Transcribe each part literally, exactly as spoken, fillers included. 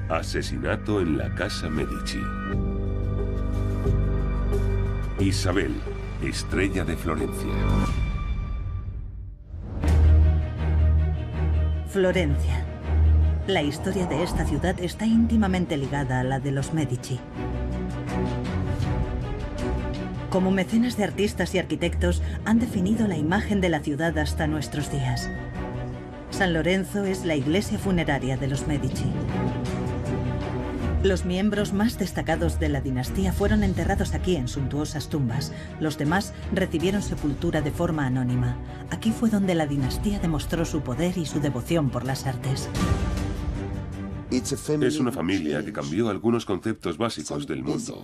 Asesinato en la Casa Medici. Isabel, estrella de Florencia. Florencia. La historia de esta ciudad está íntimamente ligada a la de los Medici. Como mecenas de artistas y arquitectos, han definido la imagen de la ciudad hasta nuestros días. San Lorenzo es la iglesia funeraria de los Medici. Los miembros más destacados de la dinastía fueron enterrados aquí en suntuosas tumbas. Los demás recibieron sepultura de forma anónima. Aquí fue donde la dinastía demostró su poder y su devoción por las artes. Es una familia que cambió algunos conceptos básicos del mundo.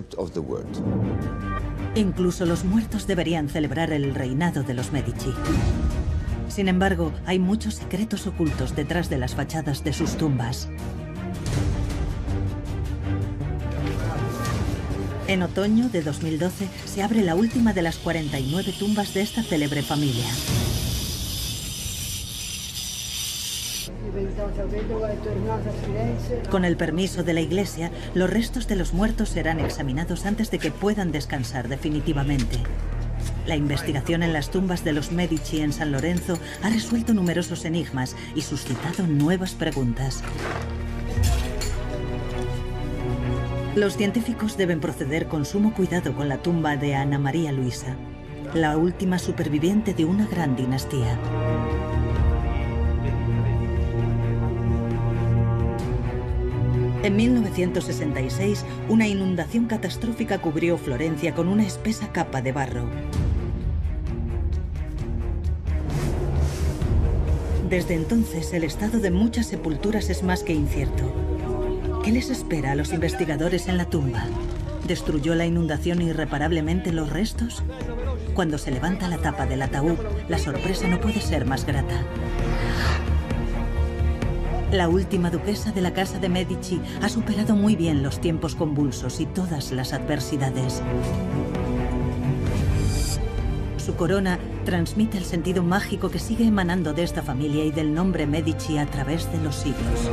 Incluso los muertos deberían celebrar el reinado de los Medici. Sin embargo, hay muchos secretos ocultos detrás de las fachadas de sus tumbas. En otoño de dos mil doce se abre la última de las cuarenta y nueve tumbas de esta célebre familia. Con el permiso de la iglesia, los restos de los muertos serán examinados antes de que puedan descansar definitivamente. La investigación en las tumbas de los Medici en San Lorenzo ha resuelto numerosos enigmas y suscitado nuevas preguntas. Los científicos deben proceder con sumo cuidado con la tumba de Ana María Luisa, la última superviviente de una gran dinastía. En mil novecientos sesenta y seis, una inundación catastrófica cubrió Florencia con una espesa capa de barro. Desde entonces, el estado de muchas sepulturas es más que incierto. ¿Qué les espera a los investigadores en la tumba? ¿Destruyó la inundación irreparablemente los restos? Cuando se levanta la tapa del ataúd, la sorpresa no puede ser más grata. La última duquesa de la Casa de Medici ha superado muy bien los tiempos convulsos y todas las adversidades. Su corona transmite el sentido mágico que sigue emanando de esta familia y del nombre Medici a través de los siglos.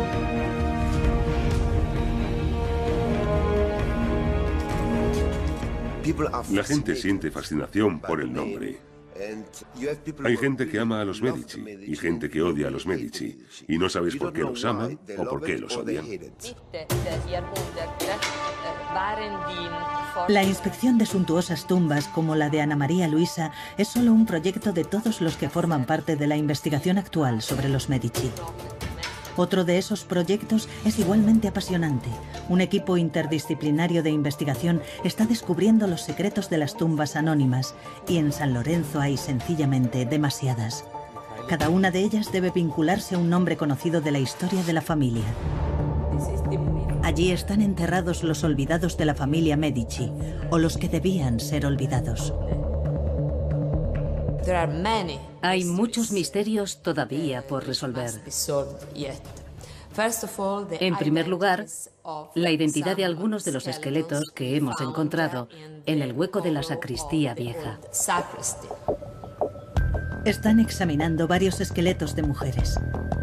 La gente siente fascinación por el nombre. Hay gente que ama a los Medici y gente que odia a los Medici, y no sabes por qué los aman o por qué los odian. La inspección de suntuosas tumbas como la de Ana María Luisa es solo un proyecto de todos los que forman parte de la investigación actual sobre los Medici. Otro de esos proyectos es igualmente apasionante. Un equipo interdisciplinario de investigación está descubriendo los secretos de las tumbas anónimas, y en San Lorenzo hay sencillamente demasiadas. Cada una de ellas debe vincularse a un nombre conocido de la historia de la familia. Allí están enterrados los olvidados de la familia Medici, o los que debían ser olvidados. Hay muchos misterios todavía por resolver. En primer lugar, la identidad de algunos de los esqueletos que hemos encontrado en el hueco de la sacristía vieja. Están examinando varios esqueletos de mujeres.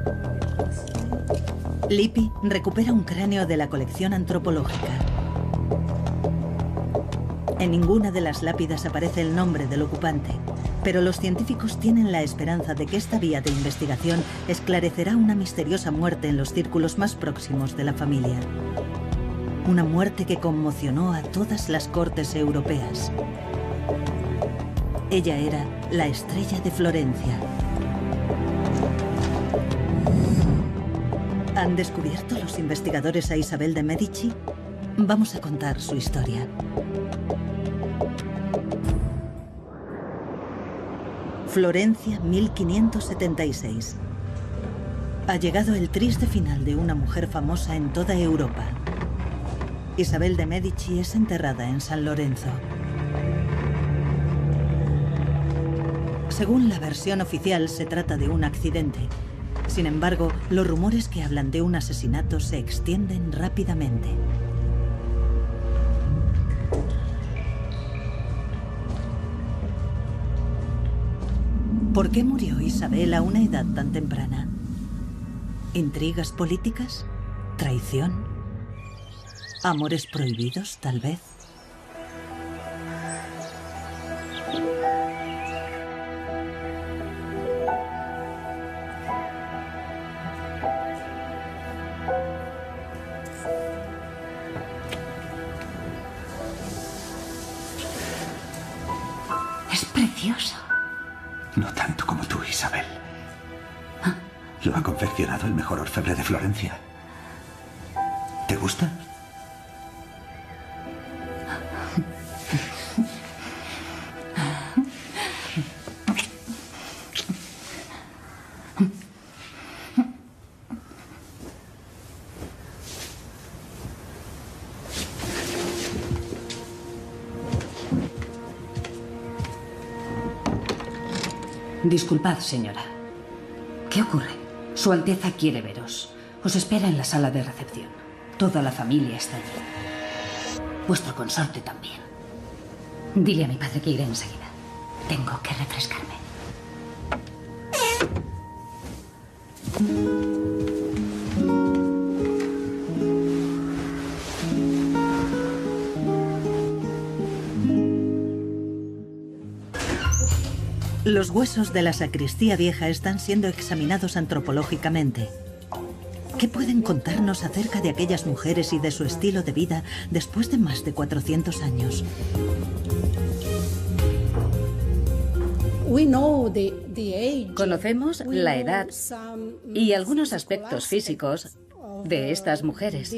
Lippi recupera un cráneo de la colección antropológica. En ninguna de las lápidas aparece el nombre del ocupante, pero los científicos tienen la esperanza de que esta vía de investigación esclarecerá una misteriosa muerte en los círculos más próximos de la familia. Una muerte que conmocionó a todas las cortes europeas. Ella era la estrella de Florencia. ¿Han descubierto los investigadores a Isabel de Medici? Vamos a contar su historia. Florencia, mil quinientos setenta y seis. Ha llegado el triste final de una mujer famosa en toda Europa. Isabel de Medici es enterrada en San Lorenzo. Según la versión oficial, se trata de un accidente. Sin embargo, los rumores que hablan de un asesinato se extienden rápidamente. ¿Por qué murió Isabel a una edad tan temprana? ¿Intrigas políticas? ¿Traición? ¿Amores prohibidos, tal vez? Es precioso. No tanto como tú, Isabel. Lo ha confeccionado el mejor orfebre de Florencia. ¿Te gusta? Disculpad, señora. ¿Qué ocurre? Su Alteza quiere veros. Os espera en la sala de recepción. Toda la familia está allí. Vuestro consorte también. Dile a mi padre que iré enseguida. Tengo que refrescarme. Los huesos de la sacristía vieja están siendo examinados antropológicamente. ¿Qué pueden contarnos acerca de aquellas mujeres y de su estilo de vida después de más de cuatrocientos años? Conocemos la edad y algunos aspectos físicos de estas mujeres.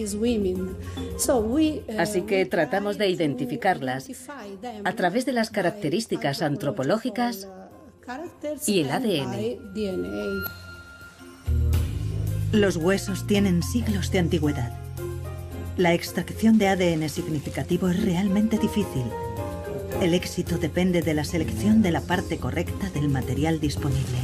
Así que tratamos de identificarlas a través de las características antropológicas y el A D N. Los huesos tienen siglos de antigüedad. La extracción de A D N significativo es realmente difícil. El éxito depende de la selección de la parte correcta del material disponible.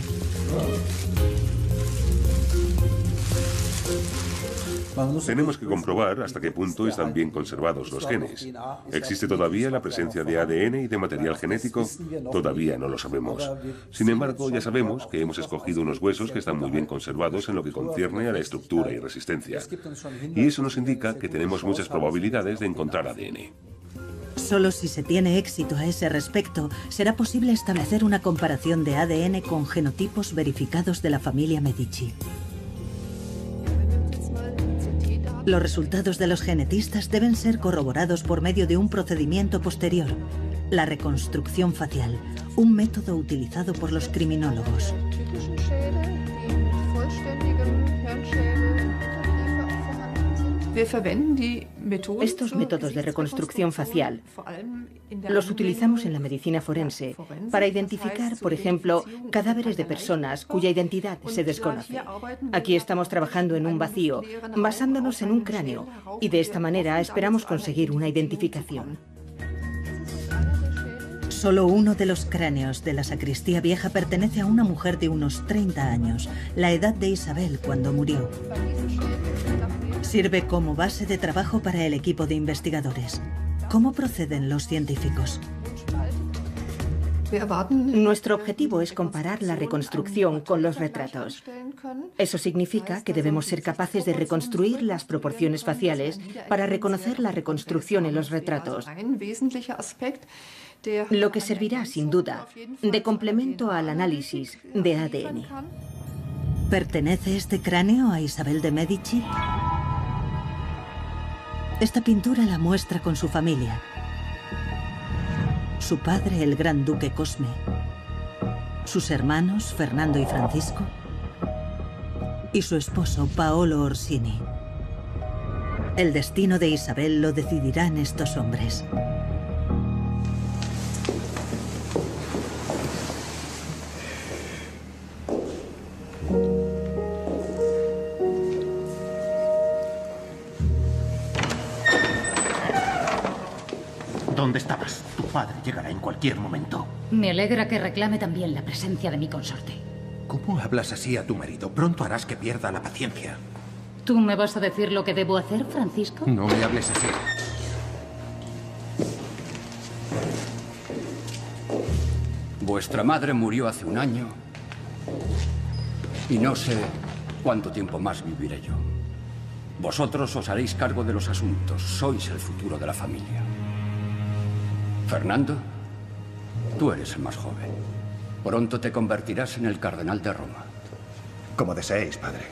Tenemos que comprobar hasta qué punto están bien conservados los genes. ¿Existe todavía la presencia de A D N y de material genético? Todavía no lo sabemos. Sin embargo, ya sabemos que hemos escogido unos huesos que están muy bien conservados en lo que concierne a la estructura y resistencia. Y eso nos indica que tenemos muchas probabilidades de encontrar A D N. Solo si se tiene éxito a ese respecto, será posible establecer una comparación de A D N con genotipos verificados de la familia Medici. Los resultados de los genetistas deben ser corroborados por medio de un procedimiento posterior, la reconstrucción facial, un método utilizado por los criminólogos. Estos métodos de reconstrucción facial los utilizamos en la medicina forense para identificar, por ejemplo, cadáveres de personas cuya identidad se desconoce. Aquí estamos trabajando en un vacío, basándonos en un cráneo, y de esta manera esperamos conseguir una identificación. Solo uno de los cráneos de la sacristía vieja pertenece a una mujer de unos treinta años, la edad de Isabel cuando murió. Sirve como base de trabajo para el equipo de investigadores. ¿Cómo proceden los científicos? Nuestro objetivo es comparar la reconstrucción con los retratos. Eso significa que debemos ser capaces de reconstruir las proporciones faciales para reconocer la reconstrucción en los retratos, lo que servirá, sin duda, de complemento al análisis de A D N. ¿Pertenece este cráneo a Isabel de Medici? Esta pintura la muestra con su familia. Su padre, el gran duque Cosme. Sus hermanos, Fernando y Francisco. Y su esposo, Paolo Orsini. El destino de Isabel lo decidirán estos hombres. ¿Dónde estabas? Tu padre llegará en cualquier momento. Me alegra que reclame también la presencia de mi consorte. ¿Cómo hablas así a tu marido? Pronto harás que pierda la paciencia. ¿Tú me vas a decir lo que debo hacer, Francisco? No me hables así. Vuestra madre murió hace un año y no sé cuánto tiempo más viviré yo. Vosotros os haréis cargo de los asuntos. Sois el futuro de la familia. Fernando, tú eres el más joven. Pronto te convertirás en el cardenal de Roma. Como deseéis, padre.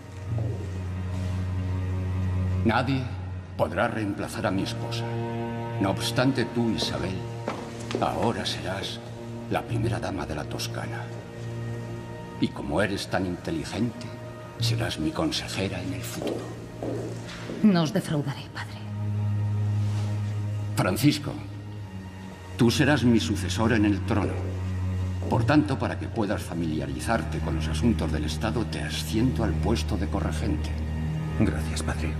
Nadie podrá reemplazar a mi esposa. No obstante, tú, Isabel, ahora serás la primera dama de la Toscana. Y como eres tan inteligente, serás mi consejera en el futuro. No os defraudaré, padre. Francisco, tú serás mi sucesor en el trono. Por tanto, para que puedas familiarizarte con los asuntos del Estado, te asciendo al puesto de corregente. Gracias, padre.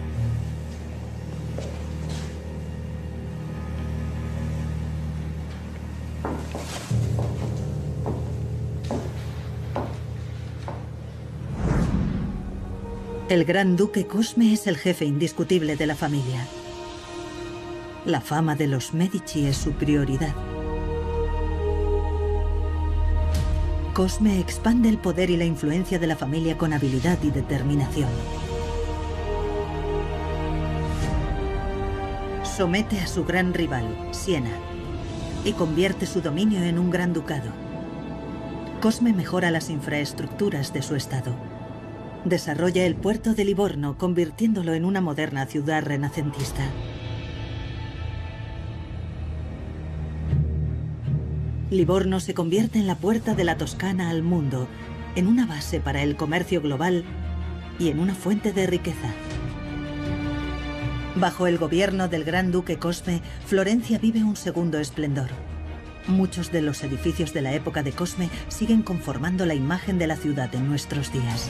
El gran duque Cosme es el jefe indiscutible de la familia. La fama de los Medici es su prioridad. Cosme expande el poder y la influencia de la familia con habilidad y determinación. Somete a su gran rival, Siena, y convierte su dominio en un gran ducado. Cosme mejora las infraestructuras de su estado. Desarrolla el puerto de Livorno, convirtiéndolo en una moderna ciudad renacentista. Livorno se convierte en la puerta de la Toscana al mundo, en una base para el comercio global y en una fuente de riqueza. Bajo el gobierno del gran duque Cosme, Florencia vive un segundo esplendor. Muchos de los edificios de la época de Cosme siguen conformando la imagen de la ciudad en nuestros días.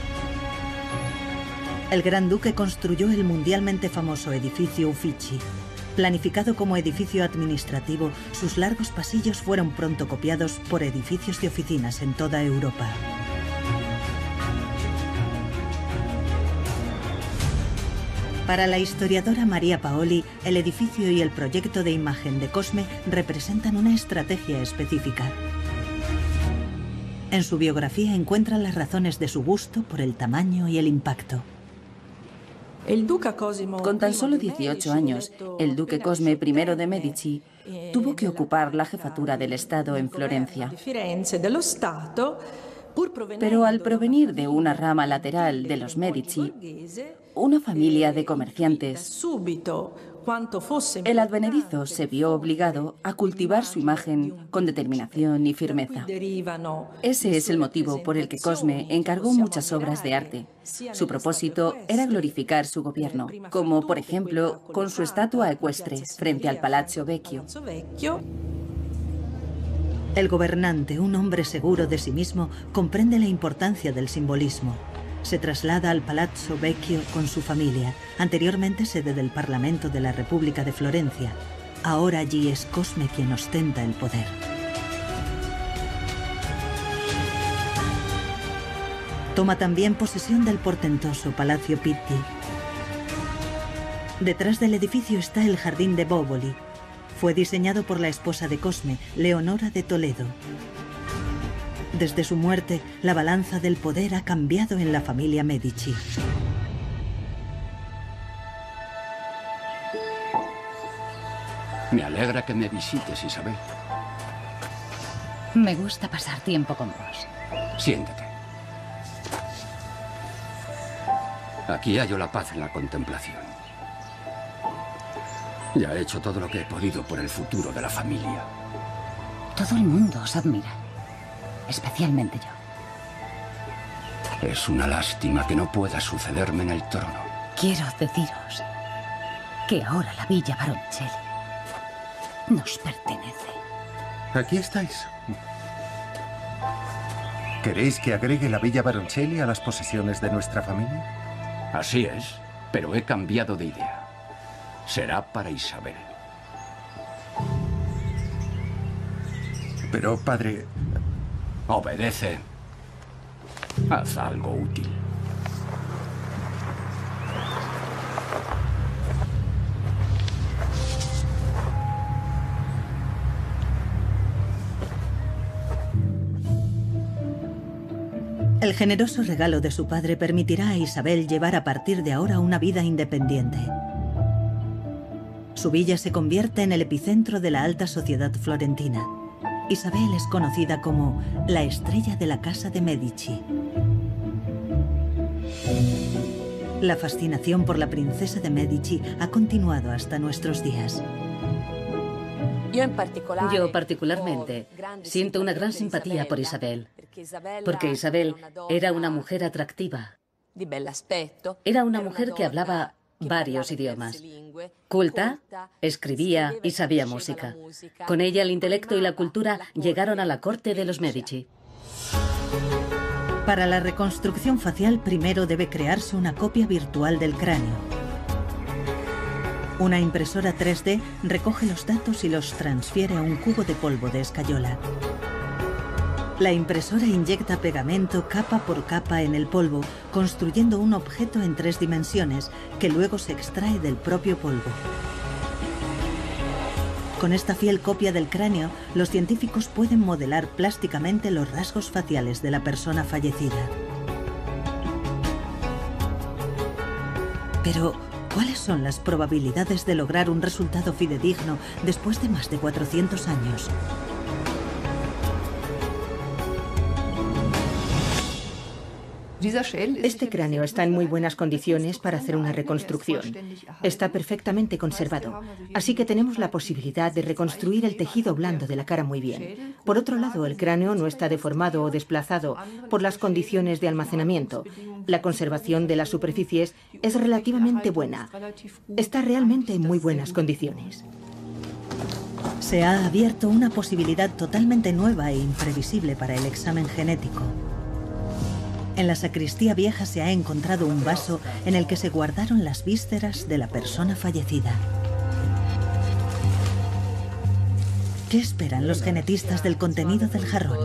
El gran duque construyó el mundialmente famoso edificio Uffizi. Planificado como edificio administrativo, sus largos pasillos fueron pronto copiados por edificios de oficinas en toda Europa. Para la historiadora María Paoli, el edificio y el proyecto de imagen de Cosme representan una estrategia específica. En su biografía encuentra las razones de su gusto por el tamaño y el impacto. Con tan solo dieciocho años, el duque Cosme primero de Medici tuvo que ocupar la jefatura del Estado en Florencia. Pero al provenir de una rama lateral de los Medici, una familia de comerciantes, el advenedizo se vio obligado a cultivar su imagen con determinación y firmeza. Ese es el motivo por el que Cosme encargó muchas obras de arte. Su propósito era glorificar su gobierno, como por ejemplo con su estatua ecuestre frente al Palazzo Vecchio. El gobernante, un hombre seguro de sí mismo, comprende la importancia del simbolismo. Se traslada al Palazzo Vecchio con su familia, anteriormente sede del Parlamento de la República de Florencia. Ahora allí es Cosme quien ostenta el poder. Toma también posesión del portentoso Palacio Pitti. Detrás del edificio está el Jardín de Boboli. Fue diseñado por la esposa de Cosme, Leonora de Toledo. Desde su muerte, la balanza del poder ha cambiado en la familia Medici. Me alegra que me visites, Isabel. Me gusta pasar tiempo con vos. Siéntate. Aquí hallo la paz en la contemplación. Ya he hecho todo lo que he podido por el futuro de la familia. Todo el mundo os admira, especialmente yo. Es una lástima que no pueda sucederme en el trono. Quiero deciros que ahora la Villa Baroncelli nos pertenece. Aquí estáis. ¿Queréis que agregue la Villa Baroncelli a las posesiones de nuestra familia? Así es, pero he cambiado de idea. Será para Isabel. Pero, padre... Obedece. Haz algo útil. El generoso regalo de su padre permitirá a Isabel llevar a partir de ahora una vida independiente. Su villa se convierte en el epicentro de la alta sociedad florentina. Isabel es conocida como la estrella de la casa de Medici. La fascinación por la princesa de Medici ha continuado hasta nuestros días. Yo particularmente siento una gran simpatía por Isabel, porque Isabel era una mujer atractiva. Era una mujer que hablaba varios idiomas. Culta, escribía y sabía música. Con ella el intelecto y la cultura llegaron a la corte de los Medici. Para la reconstrucción facial primero debe crearse una copia virtual del cráneo. Una impresora tres D recoge los datos y los transfiere a un cubo de polvo de escayola. La impresora inyecta pegamento capa por capa en el polvo, construyendo un objeto en tres dimensiones que luego se extrae del propio polvo. Con esta fiel copia del cráneo, los científicos pueden modelar plásticamente los rasgos faciales de la persona fallecida. Pero, ¿cuáles son las probabilidades de lograr un resultado fidedigno después de más de cuatrocientos años? Este cráneo está en muy buenas condiciones para hacer una reconstrucción. Está perfectamente conservado, así que tenemos la posibilidad de reconstruir el tejido blando de la cara muy bien. Por otro lado, el cráneo no está deformado o desplazado por las condiciones de almacenamiento. La conservación de las superficies es relativamente buena. Está realmente en muy buenas condiciones. Se ha abierto una posibilidad totalmente nueva e imprevisible para el examen genético. En la sacristía vieja se ha encontrado un vaso en el que se guardaron las vísceras de la persona fallecida. ¿Qué esperan los genetistas del contenido del jarrón?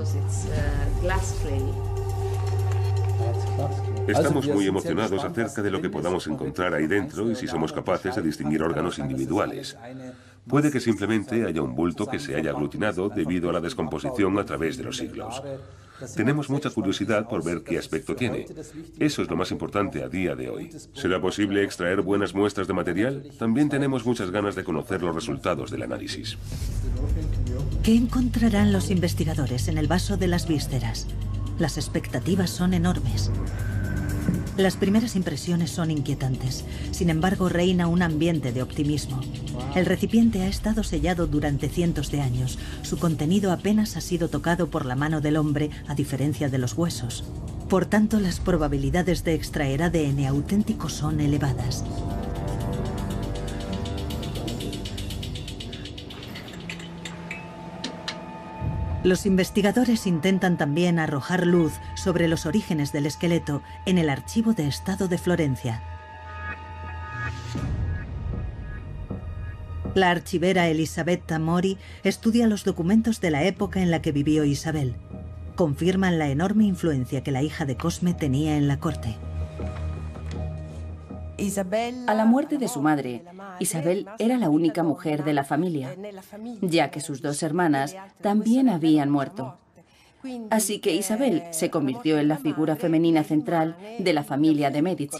Estamos muy emocionados acerca de lo que podamos encontrar ahí dentro y si somos capaces de distinguir órganos individuales. Puede que simplemente haya un bulto que se haya aglutinado debido a la descomposición a través de los siglos. Tenemos mucha curiosidad por ver qué aspecto tiene. Eso es lo más importante a día de hoy. ¿Será posible extraer buenas muestras de material? También tenemos muchas ganas de conocer los resultados del análisis. ¿Qué encontrarán los investigadores en el vaso de las vísceras? Las expectativas son enormes. Las primeras impresiones son inquietantes. Sin embargo, reina un ambiente de optimismo. El recipiente ha estado sellado durante cientos de años. Su contenido apenas ha sido tocado por la mano del hombre, a diferencia de los huesos. Por tanto, las probabilidades de extraer A D N auténtico son elevadas. Los investigadores intentan también arrojar luz sobre los orígenes del esqueleto en el Archivo de Estado de Florencia. La archivera Elisabetta Mori estudia los documentos de la época en la que vivió Isabel. Confirman la enorme influencia que la hija de Cosme tenía en la corte. A la muerte de su madre, Isabel era la única mujer de la familia, ya que sus dos hermanas también habían muerto. Así que Isabel se convirtió en la figura femenina central de la familia de Medici.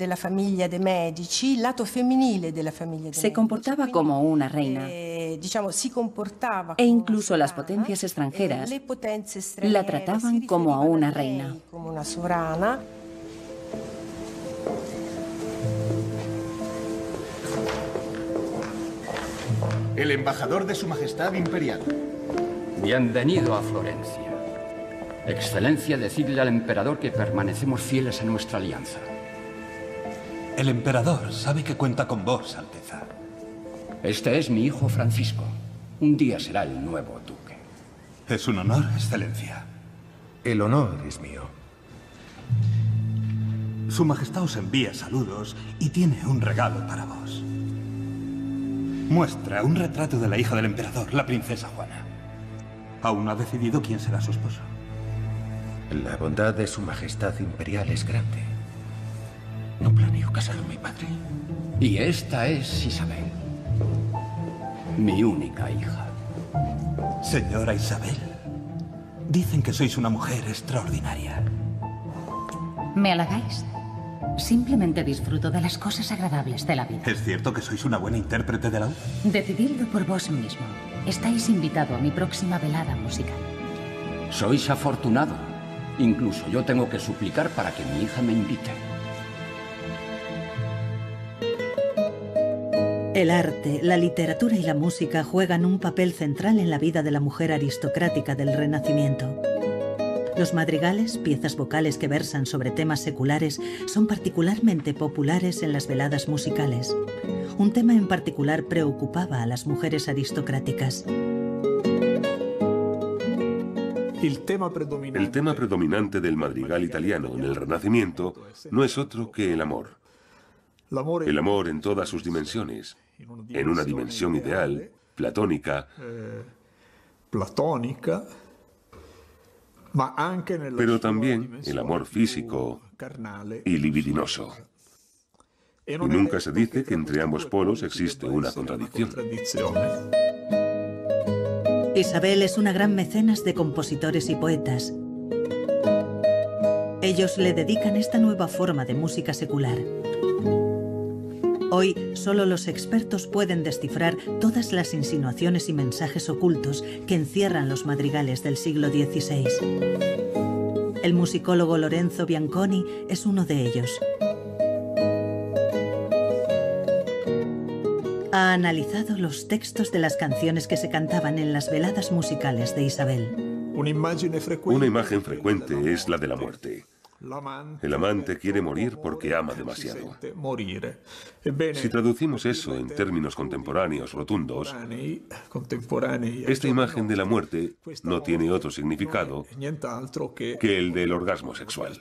Se comportaba como una reina. E incluso las potencias extranjeras la trataban como a una reina. El embajador de Su Majestad Imperial. Bienvenido a Florencia. Excelencia, decidle al emperador que permanecemos fieles a nuestra alianza. El emperador sabe que cuenta con vos, Alteza. Este es mi hijo Francisco. Un día será el nuevo duque. Es un honor, Excelencia. El honor es mío. Su Majestad os envía saludos y tiene un regalo para vos. Muestra un retrato de la hija del emperador, la princesa Juana. Aún no ha decidido quién será su esposo. La bondad de Su Majestad Imperial es grande. No planeo casarme, padre. Y esta es Isabel, mi única hija. Señora Isabel, dicen que sois una mujer extraordinaria. ¿Me halagáis? Simplemente disfruto de las cosas agradables de la vida. ¿Es cierto que sois una buena intérprete de laúd? Decididlo por vos mismo. Estáis invitado a mi próxima velada musical. Sois afortunado. Incluso yo tengo que suplicar para que mi hija me invite. El arte, la literatura y la música juegan un papel central en la vida de la mujer aristocrática del Renacimiento. Los madrigales, piezas vocales que versan sobre temas seculares, son particularmente populares en las veladas musicales. Un tema en particular preocupaba a las mujeres aristocráticas. El tema predominante del madrigal italiano en el Renacimiento no es otro que el amor. El amor en todas sus dimensiones. En una dimensión ideal, platónica, pero también el amor físico y libidinoso. Y nunca se dice que entre ambos polos existe una contradicción. Isabel es una gran mecenas de compositores y poetas. Ellos le dedican esta nueva forma de música secular. Hoy, solo los expertos pueden descifrar todas las insinuaciones y mensajes ocultos que encierran los madrigales del siglo dieciséis. El musicólogo Lorenzo Bianconi es uno de ellos. Ha analizado los textos de las canciones que se cantaban en las veladas musicales de Isabel. Una imagen frecuente es la de la muerte. El amante quiere morir porque ama demasiado. Si traducimil eso en términos contemporáneos rotundos, esta imagen de la muerte no tiene otro significado que el del orgasmo sexual.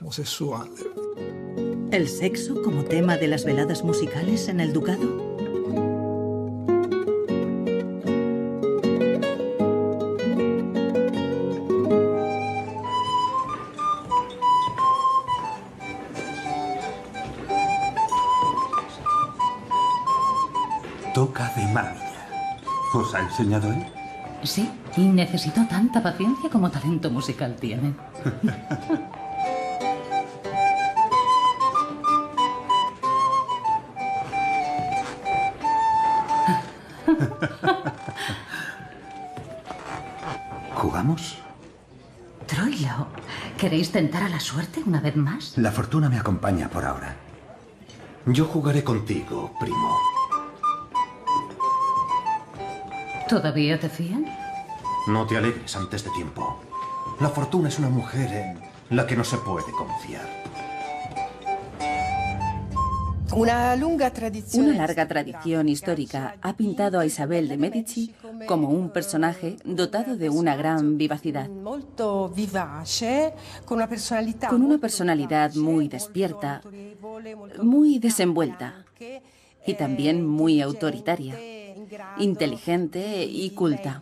¿El sexo como tema de las veladas musicales en el ducado? Toca de maravilla. ¿Os ha enseñado él? Sí, y necesitó tanta paciencia como talento musical tiene. ¿Jugamos? Troilo, ¿queréis tentar a la suerte una vez más? La fortuna me acompaña por ahora. Yo jugaré contigo, primo. ¿Todavía te fían? No te alegres antes de tiempo. La fortuna es una mujer en la que no se puede confiar. Una larga tradición histórica ha pintado a Isabel de Medici como un personaje dotado de una gran vivacidad, con una personalidad muy despierta, muy desenvuelta y también muy autoritaria, inteligente y culta.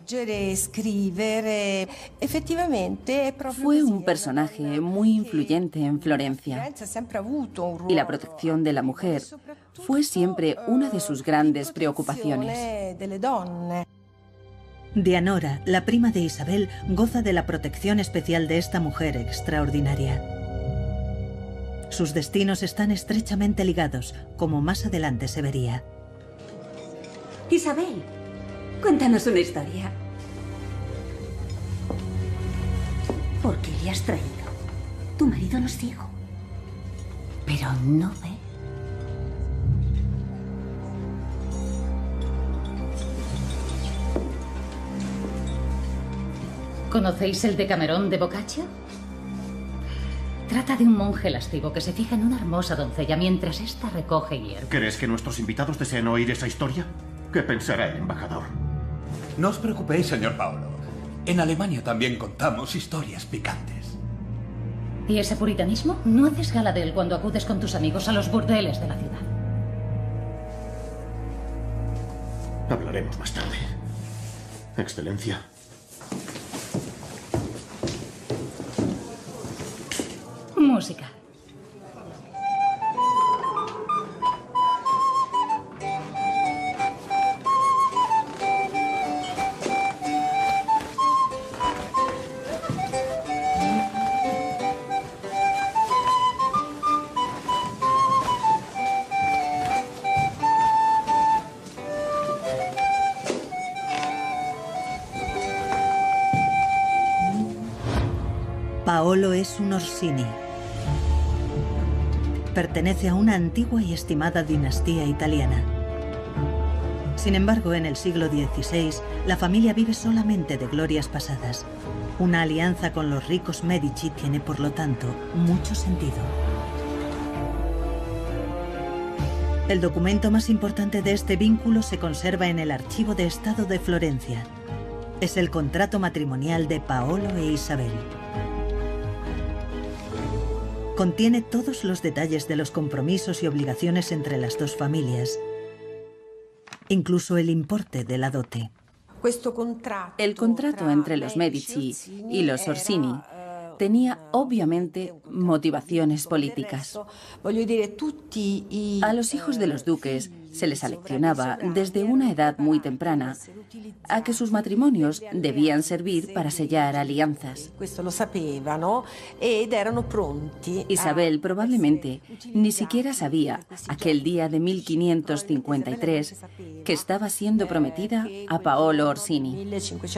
Fue un personaje muy influyente en Florencia y la protección de la mujer fue siempre una de sus grandes preocupaciones. Dianora, la prima de Isabel, goza de la protección especial de esta mujer extraordinaria. Sus destinos están estrechamente ligados, como más adelante se vería. Isabel, cuéntanos una historia. ¿Por qué le has traído? Tu marido no es ciego. Pero no ve. ¿Conocéis el Decamerón de Boccaccio? Trata de un monje lascivo que se fija en una hermosa doncella mientras ésta recoge hierba. ¿Crees que nuestros invitados desean oír esa historia? ¿Qué pensará el embajador? No os preocupéis, señor Paolo. En Alemania también contamos historias picantes. ¿Y ese puritanismo? No haces gala de él cuando acudes con tus amigos a los burdeles de la ciudad. Hablaremos más tarde. Excelencia. Música. Paolo es un Orsini. Pertenece a una antigua y estimada dinastía italiana. Sin embargo, en el siglo dieciséis, la familia vive solamente de glorias pasadas. Una alianza con los ricos Medici tiene, por lo tanto, mucho sentido. El documento más importante de este vínculo se conserva en el Archivo de Estado de Florencia. Es el contrato matrimonial de Paolo e Isabel. Contiene todos los detalles de los compromisos y obligaciones entre las dos familias, incluso el importe de la dote. El contrato entre los Medici y los Orsini tenía obviamente motivaciones políticas. A los hijos de los duques se les aleccionaba desde una edad muy temprana a que sus matrimonios debían servir para sellar alianzas. Isabel probablemente ni siquiera sabía aquel día de mil quinientos cincuenta y tres que estaba siendo prometida a Paolo Orsini.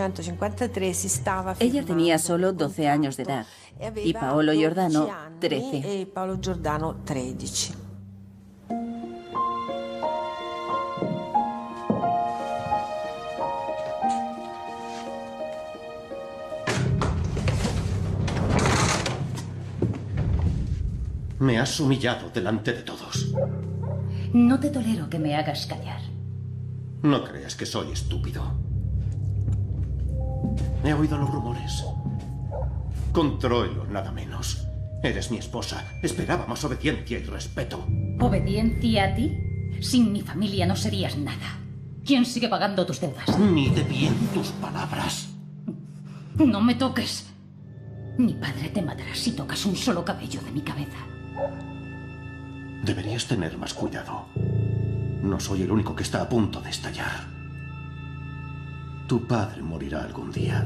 Ella tenía solo doce años de edad y Paolo Giordano trece. Me has humillado delante de todos. No te tolero que me hagas callar. No creas que soy estúpido. He oído los rumores. Con Troilo, nada menos. Eres mi esposa. Esperaba más obediencia y respeto. ¿Obediencia a ti? Sin mi familia no serías nada. ¿Quién sigue pagando tus deudas? Mide bien tus palabras. No me toques. Mi padre te matará si tocas un solo cabello de mi cabeza. Deberías tener más cuidado. No soy el único que está a punto de estallar. Tu padre morirá algún día.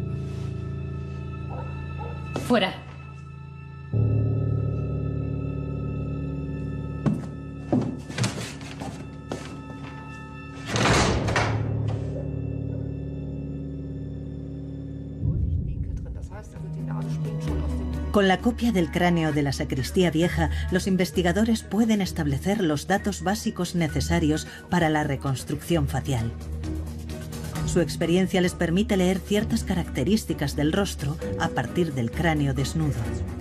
Fuera. Con la copia del cráneo de la sacristía vieja, los investigadores pueden establecer los datos básicos necesarios para la reconstrucción facial. Su experiencia les permite leer ciertas características del rostro a partir del cráneo desnudo.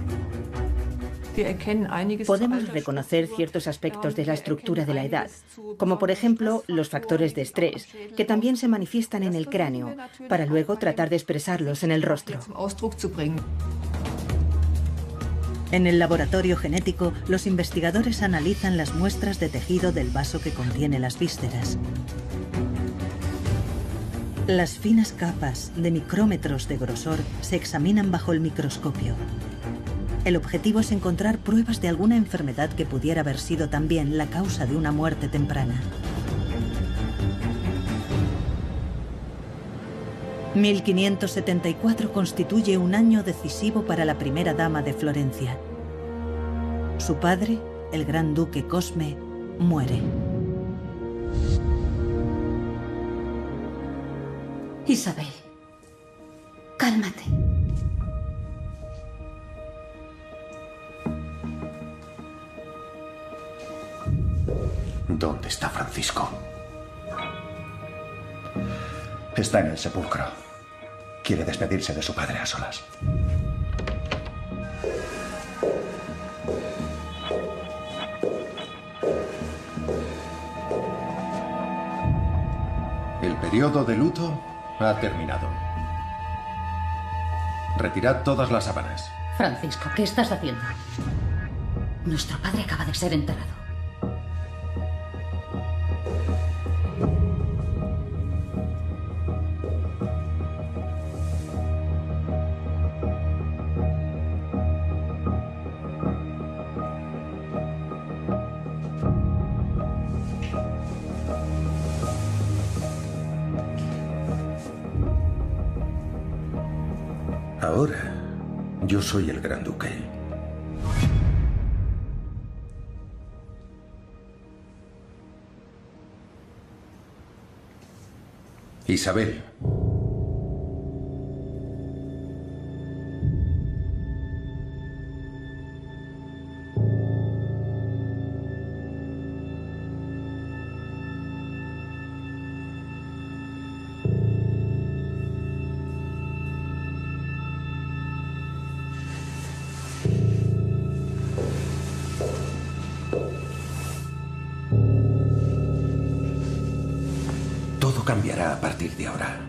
Podemos reconocer ciertos aspectos de la estructura de la edad, como por ejemplo los factores de estrés, que también se manifiestan en el cráneo, para luego tratar de expresarlos en el rostro. En el laboratorio genético, los investigadores analizan las muestras de tejido del vaso que contiene las vísceras. Las finas capas de micrómetros de grosor se examinan bajo el microscopio. El objetivo es encontrar pruebas de alguna enfermedad que pudiera haber sido también la causa de una muerte temprana. mil quinientos setenta y cuatro constituye un año decisivo para la primera dama de Florencia. Su padre, el gran duque Cosme, muere. Isabel, cálmate. ¿Dónde está Francisco? Está en el sepulcro. Quiere despedirse de su padre a solas. El periodo de luto ha terminado. Retirad todas las sábanas. Francisco, ¿qué estás haciendo? Nuestro padre acaba de ser enterrado. Ahora, yo soy el gran duque. Isabel. cambiará a partir de ahora.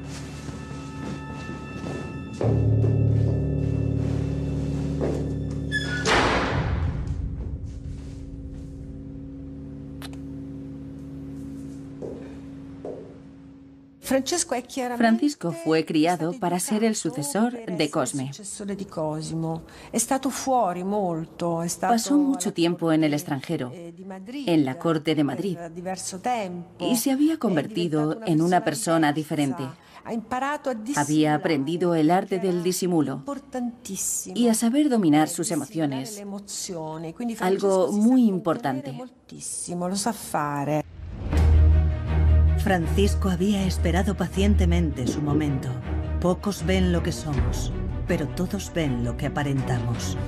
Francisco fue criado para ser el sucesor de Cosme. Pasó mucho tiempo en el extranjero, en la corte de Madrid, y se había convertido en una persona diferente. Había aprendido el arte del disimulo y a saber dominar sus emociones, algo muy importante. Francisco había esperado pacientemente su momento. Pocos ven lo que somos, pero todos ven lo que aparentamos.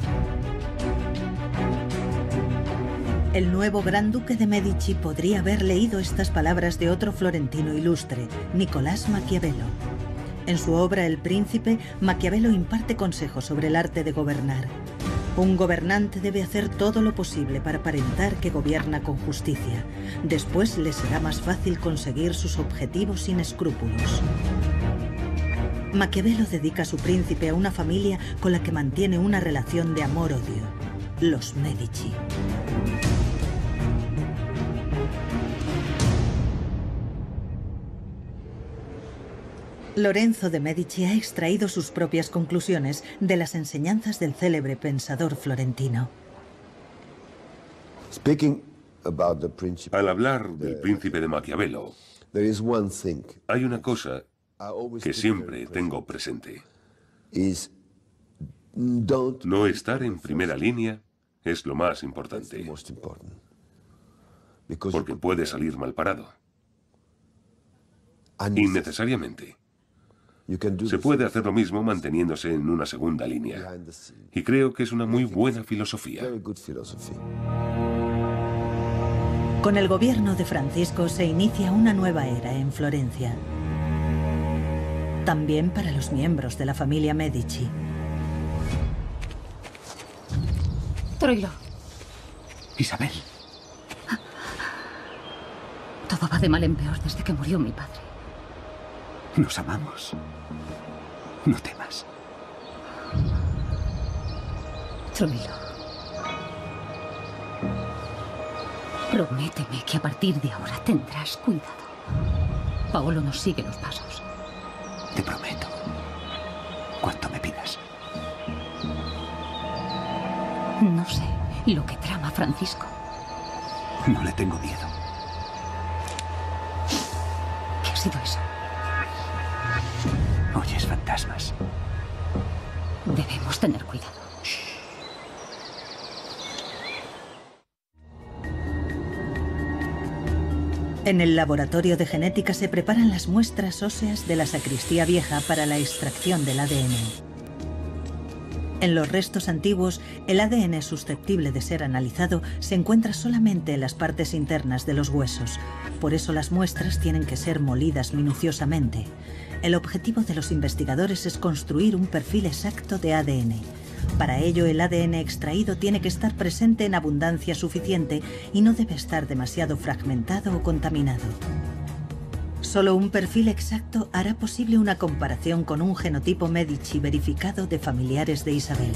El nuevo gran duque de Medici podría haber leído estas palabras de otro florentino ilustre, Nicolás Maquiavelo. En su obra El Príncipe, Maquiavelo imparte consejos sobre el arte de gobernar. Un gobernante debe hacer todo lo posible para aparentar que gobierna con justicia. Después le será más fácil conseguir sus objetivos sin escrúpulos. Maquiavelo dedica a su príncipe a una familia con la que mantiene una relación de amor-odio, los Medici. Lorenzo de Medici ha extraído sus propias conclusiones de las enseñanzas del célebre pensador florentino. Al hablar del príncipe de Maquiavelo, hay una cosa que siempre tengo presente. No estar en primera línea es lo más importante, porque puede salir mal parado. Innecesariamente. Se puede hacer lo mismo manteniéndose en una segunda línea. Y creo que es una muy buena filosofía. Con el gobierno de Francisco se inicia una nueva era en Florencia. También para los miembros de la familia Medici. Troilo. Isabel. Todo va de mal en peor desde que murió mi padre. Nos amamos. No temas. Troilo. Prométeme que a partir de ahora tendrás cuidado. Paolo nos sigue los pasos. Te prometo. Cuanto me pidas. No sé lo que trama Francisco. No le tengo miedo. ¿Qué ha sido eso? Oyes fantasmas. Debemos tener cuidado. En el laboratorio de genética se preparan las muestras óseas de la sacristía vieja para la extracción del A D N. En los restos antiguos, el A D N susceptible de ser analizado se encuentra solamente en las partes internas de los huesos. Por eso las muestras tienen que ser molidas minuciosamente. El objetivo de los investigadores es construir un perfil exacto de A D N. Para ello, el A D N extraído tiene que estar presente en abundancia suficiente y no debe estar demasiado fragmentado o contaminado. Solo un perfil exacto hará posible una comparación con un genotipo Medici verificado de familiares de Isabel.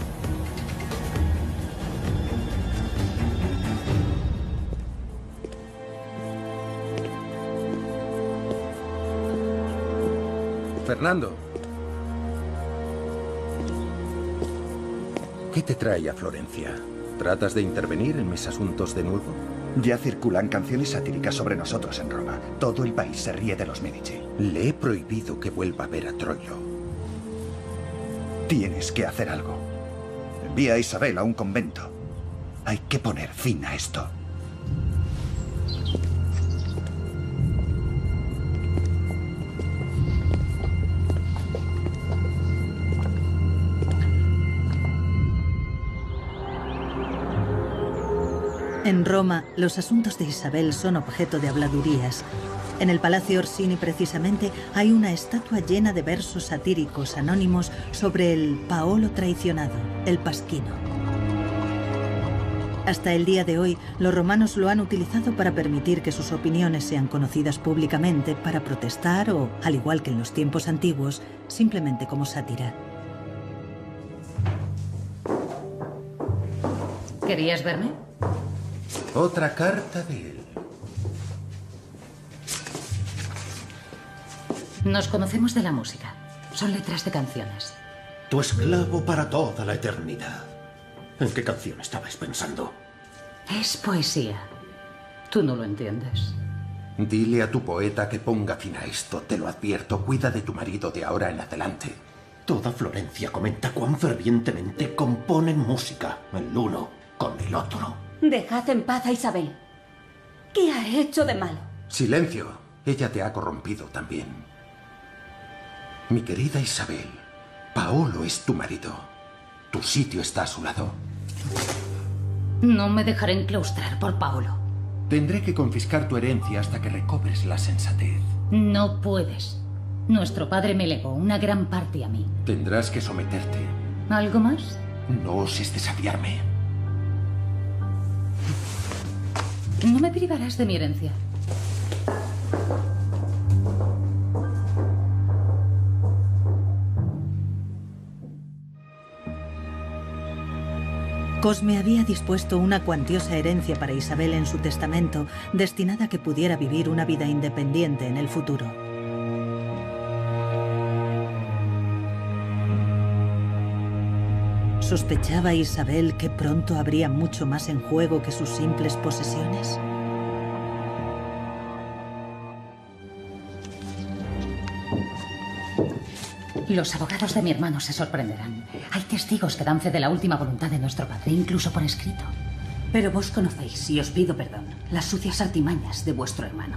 Fernando. ¿Qué te trae a Florencia? ¿Tratas de intervenir en mis asuntos de nuevo? Ya circulan canciones satíricas sobre nosotros en Roma. Todo el país se ríe de los Medici. Le he prohibido que vuelva a ver a Troilo. Tienes que hacer algo. Envía a Isabel a un convento. Hay que poner fin a esto. En Roma, los asuntos de Isabel son objeto de habladurías. En el Palacio Orsini, precisamente, hay una estatua llena de versos satíricos anónimos sobre el Paolo traicionado, el Pasquino. Hasta el día de hoy, los romanos lo han utilizado para permitir que sus opiniones sean conocidas públicamente, para protestar o, al igual que en los tiempos antiguos, simplemente como sátira. ¿Querías verme? Otra carta de él. Nos conocemos de la música. Son letras de canciones. Tu esclavo para toda la eternidad. ¿En qué canción estabais pensando? Es poesía. Tú no lo entiendes. Dile a tu poeta que ponga fin a esto. Te lo advierto. Cuida de tu marido de ahora en adelante. Toda Florencia comenta cuán fervientemente componen música el uno con el otro. Dejad en paz a Isabel. ¿Qué ha hecho de malo? Silencio. Ella te ha corrompido también. Mi querida Isabel, Paolo es tu marido. Tu sitio está a su lado. No me dejaré enclaustrar por Paolo. Tendré que confiscar tu herencia hasta que recobres la sensatez. No puedes. Nuestro padre me legó una gran parte a mí. Tendrás que someterte. ¿Algo más? No oses desafiarme. No me privarás de mi herencia. Cosme había dispuesto una cuantiosa herencia para Isabel en su testamento, destinada a que pudiera vivir una vida independiente en el futuro. ¿Sospechaba Isabel que pronto habría mucho más en juego que sus simples posesiones? Los abogados de mi hermano se sorprenderán. Hay testigos que dan fe de la última voluntad de nuestro padre, incluso por escrito. Pero vos conocéis, y os pido perdón, las sucias artimañas de vuestro hermano.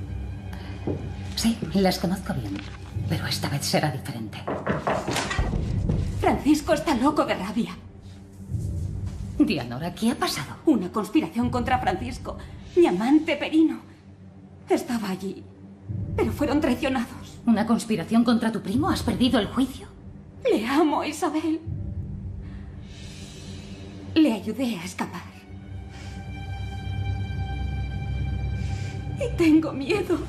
Sí, las conozco bien, pero esta vez será diferente. Francisco está loco de rabia. Dianora, ¿qué ha pasado? Una conspiración contra Francisco. Mi amante Perino estaba allí, pero fueron traicionados. ¿Una conspiración contra tu primo? ¿Has perdido el juicio? Le amo, Isabel. Le ayudé a escapar. Y tengo miedo.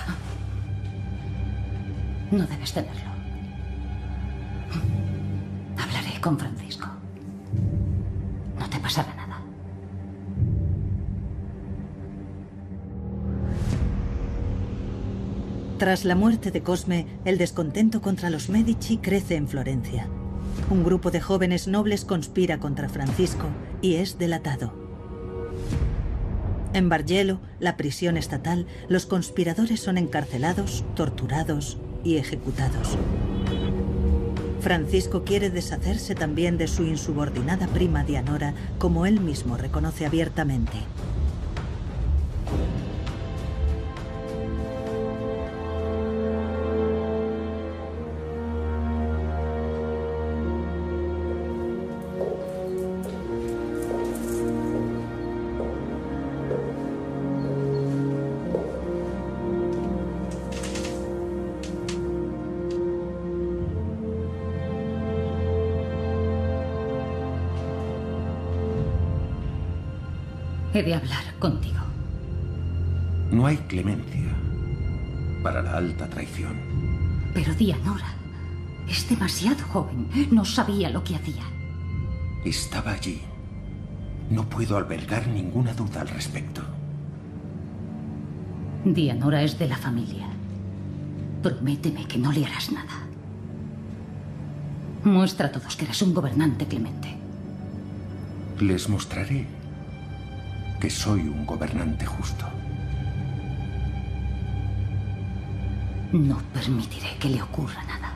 No debes tenerlo. Hablaré con Francisco. No te pasará nada. Tras la muerte de Cosme, el descontento contra los Medici crece en Florencia. Un grupo de jóvenes nobles conspira contra Francisco y es delatado. En Bargello, la prisión estatal, los conspiradores son encarcelados, torturados y ejecutados. Francisco quiere deshacerse también de su insubordinada prima Dianora, como él mismo reconoce abiertamente. He de hablar contigo. No hay clemencia para la alta traición. Pero Dianora es demasiado joven. No sabía lo que hacía. Estaba allí. No puedo albergar ninguna duda al respecto. Dianora es de la familia. Prométeme que no le harás nada. Muestra a todos que eres un gobernante clemente. Les mostraré que soy un gobernante justo. No permitiré que le ocurra nada.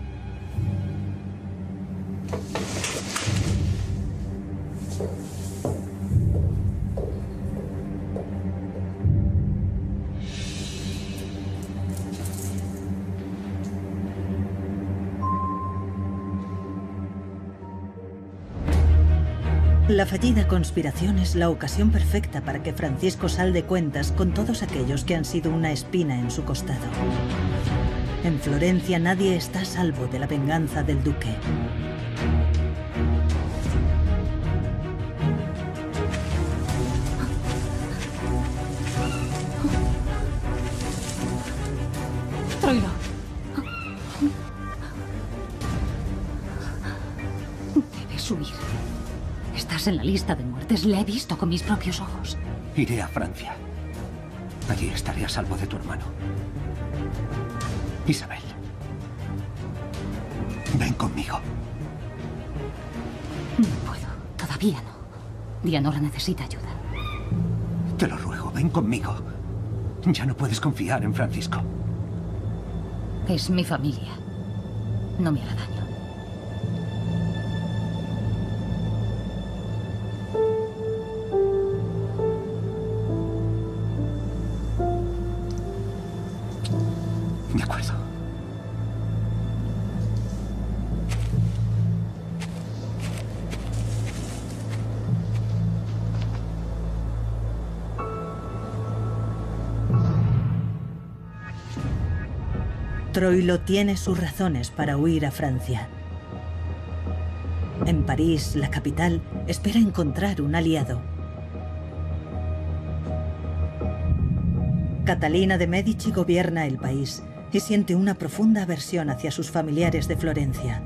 La fallida conspiración es la ocasión perfecta para que Francisco salde cuentas con todos aquellos que han sido una espina en su costado. En Florencia nadie está a salvo de la venganza del duque. Estás en la lista de muertes. La he visto con mis propios ojos. Iré a Francia. Allí estaré a salvo de tu hermano. Isabel. Ven conmigo. No puedo. Todavía no. Dianora necesita ayuda. Te lo ruego, ven conmigo. Ya no puedes confiar en Francisco. Es mi familia. No me hará daño. De acuerdo. Troilo tiene sus razones para huir a Francia. En París, la capital, espera encontrar un aliado. Catalina de Medici gobierna el país y siente una profunda aversión hacia sus familiares de Florencia.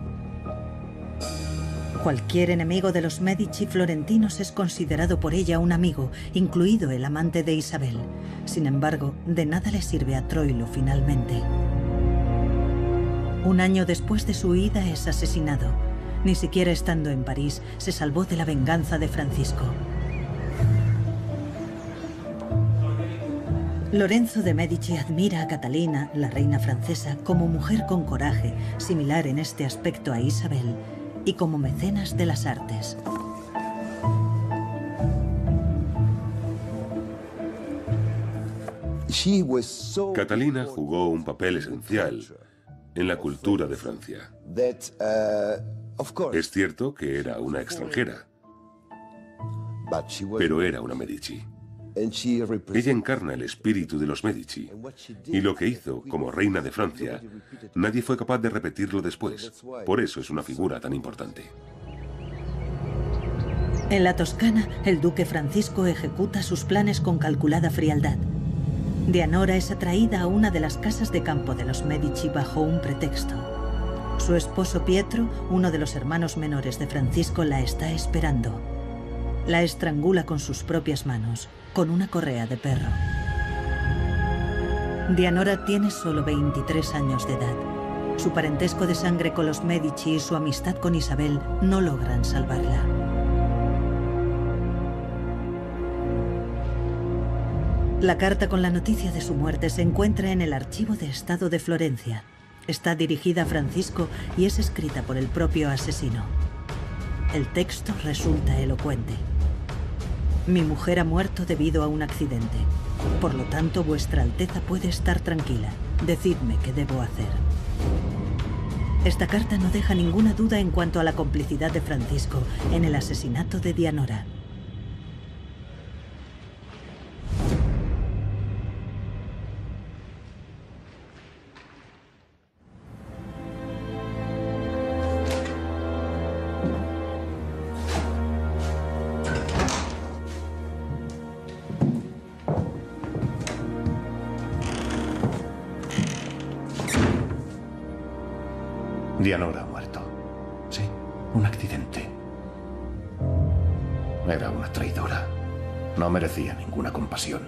Cualquier enemigo de los Medici florentinos es considerado por ella un amigo, incluido el amante de Isabel. Sin embargo, de nada le sirve a Troilo finalmente. Un año después de su huida es asesinado. Ni siquiera estando en París, se salvó de la venganza de Francisco. Lorenzo de Medici admira a Catalina, la reina francesa, como mujer con coraje, similar en este aspecto a Isabel, y como mecenas de las artes. Catalina jugó un papel esencial en la cultura de Francia. Es cierto que era una extranjera, pero era una Medici. Ella encarna el espíritu de los Medici, y lo que hizo como reina de Francia, nadie fue capaz de repetirlo después. Por eso es una figura tan importante. En la Toscana, el duque Francisco ejecuta sus planes con calculada frialdad. Dianora es atraída a una de las casas de campo de los Medici bajo un pretexto. Su esposo Pietro, uno de los hermanos menores de Francisco, la está esperando. La estrangula con sus propias manos, con una correa de perro. Dianora tiene solo veintitrés años de edad. Su parentesco de sangre con los Medici y su amistad con Isabel no logran salvarla. La carta con la noticia de su muerte se encuentra en el Archivo de Estado de Florencia. Está dirigida a Francisco y es escrita por el propio asesino. El texto resulta elocuente. Mi mujer ha muerto debido a un accidente. Por lo tanto, vuestra Alteza puede estar tranquila. Decidme qué debo hacer. Esta carta no deja ninguna duda en cuanto a la complicidad de Francisco en el asesinato de Dianora. Dianora ha muerto. Sí, un accidente. Era una traidora. No merecía ninguna compasión.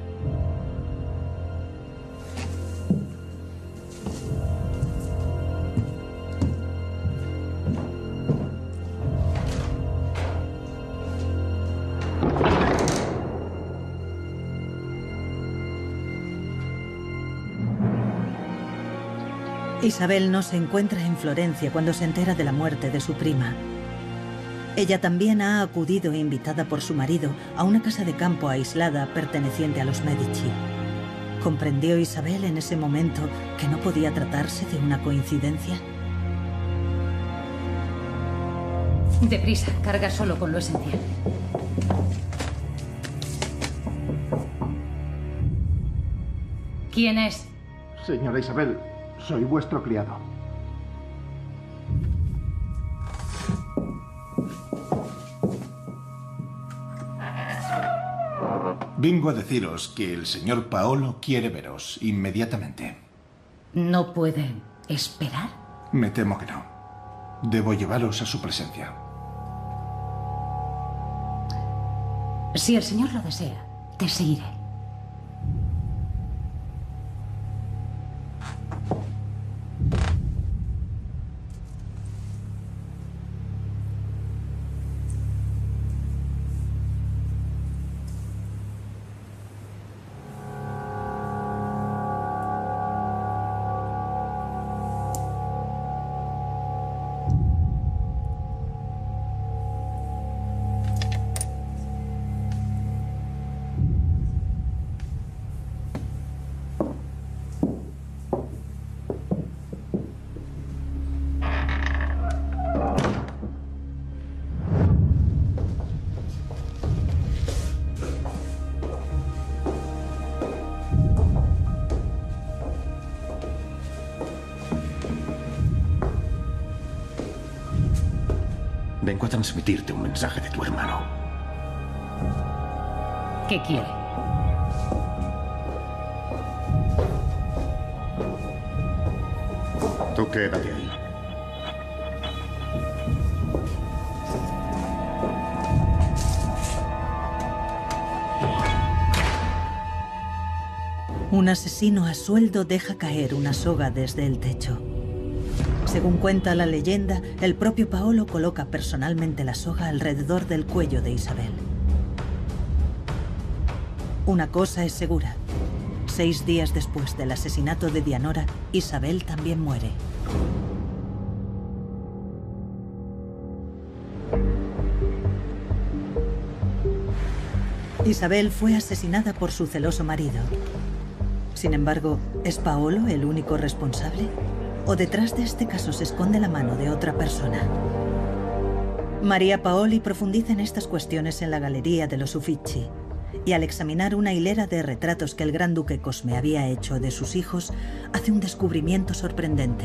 Isabel no se encuentra en Florencia cuando se entera de la muerte de su prima. Ella también ha acudido, invitada por su marido, a una casa de campo aislada perteneciente a los Medici. ¿Comprendió Isabel en ese momento que no podía tratarse de una coincidencia? Deprisa, carga solo con lo esencial. ¿Quién es? Señora Isabel, soy vuestro criado. Vengo a deciros que el señor Paolo quiere veros inmediatamente. ¿No puede esperar? Me temo que no. Debo llevaros a su presencia. Si el señor lo desea, te seguiré. Vengo a transmitirte un mensaje de tu hermano. ¿Qué quiere? Tú quédate ahí. Un asesino a sueldo deja caer una soga desde el techo. Según cuenta la leyenda, el propio Paolo coloca personalmente la soga alrededor del cuello de Isabel. Una cosa es segura. Seis días después del asesinato de Dianora, Isabel también muere. Isabel fue asesinada por su celoso marido. Sin embargo, ¿es Paolo el único responsable? ¿O detrás de este caso se esconde la mano de otra persona? María Paoli profundiza en estas cuestiones en la Galería de los Uffizi, y al examinar una hilera de retratos que el gran duque Cosme había hecho de sus hijos, hace un descubrimiento sorprendente.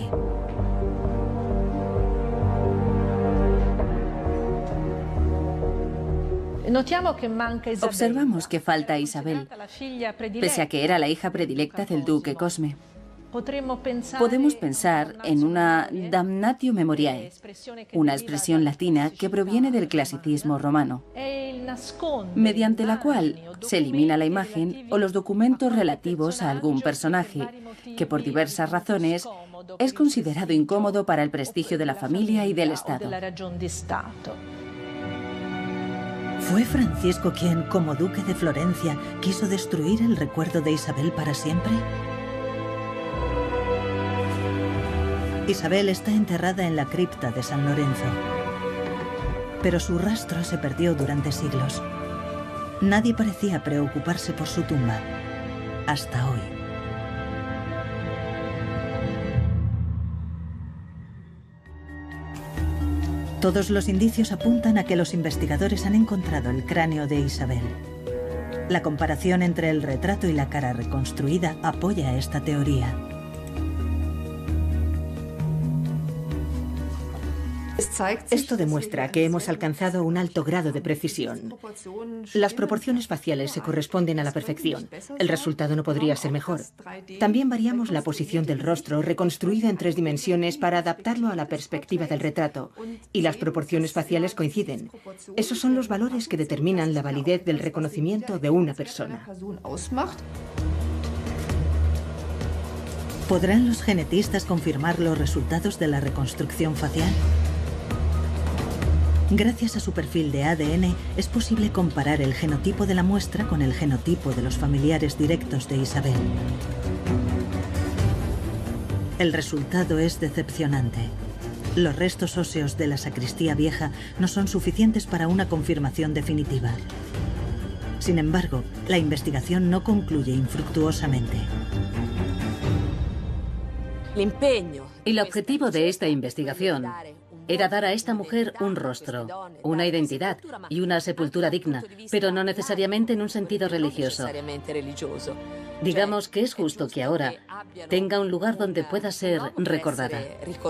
Observamos que falta Isabel, pese a que era la hija predilecta del duque Cosme. Podemos pensar en una damnatio memoriae, una expresión latina que proviene del clasicismo romano, mediante la cual se elimina la imagen o los documentos relativos a algún personaje que por diversas razones es considerado incómodo para el prestigio de la familia y del Estado. ¿Fue Francisco quien, como duque de Florencia, quiso destruir el recuerdo de Isabel para siempre? Isabel está enterrada en la cripta de San Lorenzo, pero su rastro se perdió durante siglos. Nadie parecía preocuparse por su tumba, hasta hoy. Todos los indicios apuntan a que los investigadores han encontrado el cráneo de Isabel. La comparación entre el retrato y la cara reconstruida apoya esta teoría. Esto demuestra que hemos alcanzado un alto grado de precisión. Las proporciones faciales se corresponden a la perfección. El resultado no podría ser mejor. También variamos la posición del rostro, reconstruida en tres dimensiones, para adaptarlo a la perspectiva del retrato. Y las proporciones faciales coinciden. Esos son los valores que determinan la validez del reconocimiento de una persona. ¿Podrán los genetistas confirmar los resultados de la reconstrucción facial? Gracias a su perfil de A D N, es posible comparar el genotipo de la muestra con el genotipo de los familiares directos de Isabel. El resultado es decepcionante. Los restos óseos de la sacristía vieja no son suficientes para una confirmación definitiva. Sin embargo, la investigación no concluye infructuosamente. El objetivo de esta investigación era dar a esta mujer un rostro, una identidad y una sepultura digna, pero no necesariamente en un sentido religioso. Digamos que es justo que ahora tenga un lugar donde pueda ser recordada.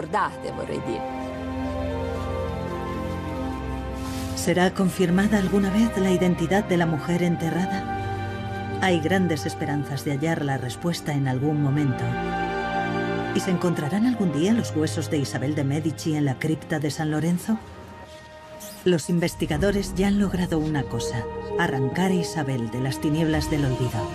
¿Será confirmada alguna vez la identidad de la mujer enterrada? Hay grandes esperanzas de hallar la respuesta en algún momento. ¿Y se encontrarán algún día los huesos de Isabel de Medici en la cripta de San Lorenzo? Los investigadores ya han logrado una cosa: arrancar a Isabel de las tinieblas del olvido.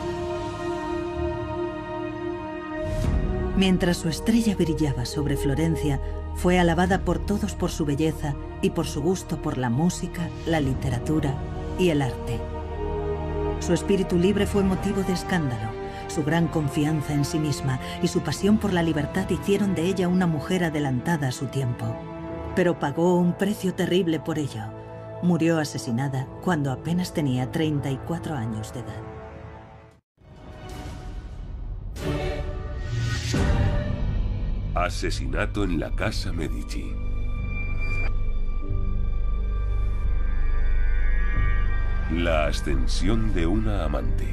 Mientras su estrella brillaba sobre Florencia, fue alabada por todos por su belleza y por su gusto por la música, la literatura y el arte. Su espíritu libre fue motivo de escándalo. Su gran confianza en sí misma y su pasión por la libertad hicieron de ella una mujer adelantada a su tiempo. Pero pagó un precio terrible por ello. Murió asesinada cuando apenas tenía treinta y cuatro años de edad. Asesinato en la Casa Medici. La ascensión de una amante.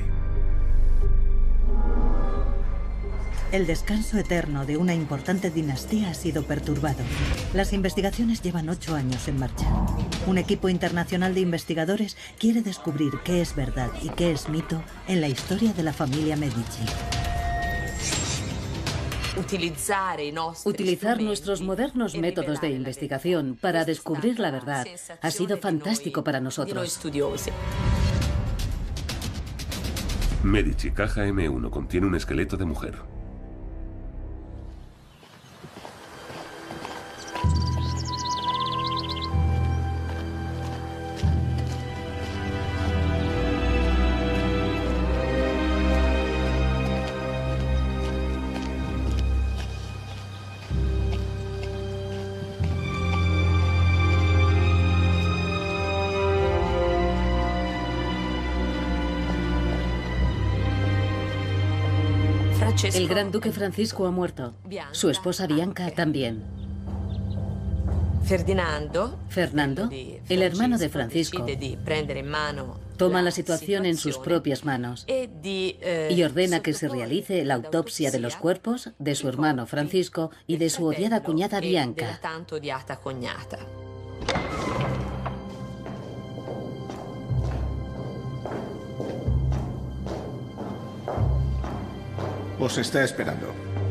El descanso eterno de una importante dinastía ha sido perturbado. Las investigaciones llevan ocho años en marcha. Un equipo internacional de investigadores quiere descubrir qué es verdad y qué es mito en la historia de la familia Medici. Utilizar nuestros modernos métodos de investigación para descubrir la verdad ha sido fantástico para nosotros. Medici caja eme uno contiene un esqueleto de mujer. El gran duque Francisco ha muerto. Su esposa Bianca también. Ferdinando, Fernando, el hermano de Francisco, toma la situación en sus propias manos y ordena que se realice la autopsia de los cuerpos de su hermano Francisco y de su odiada cuñada Bianca. Os está esperando.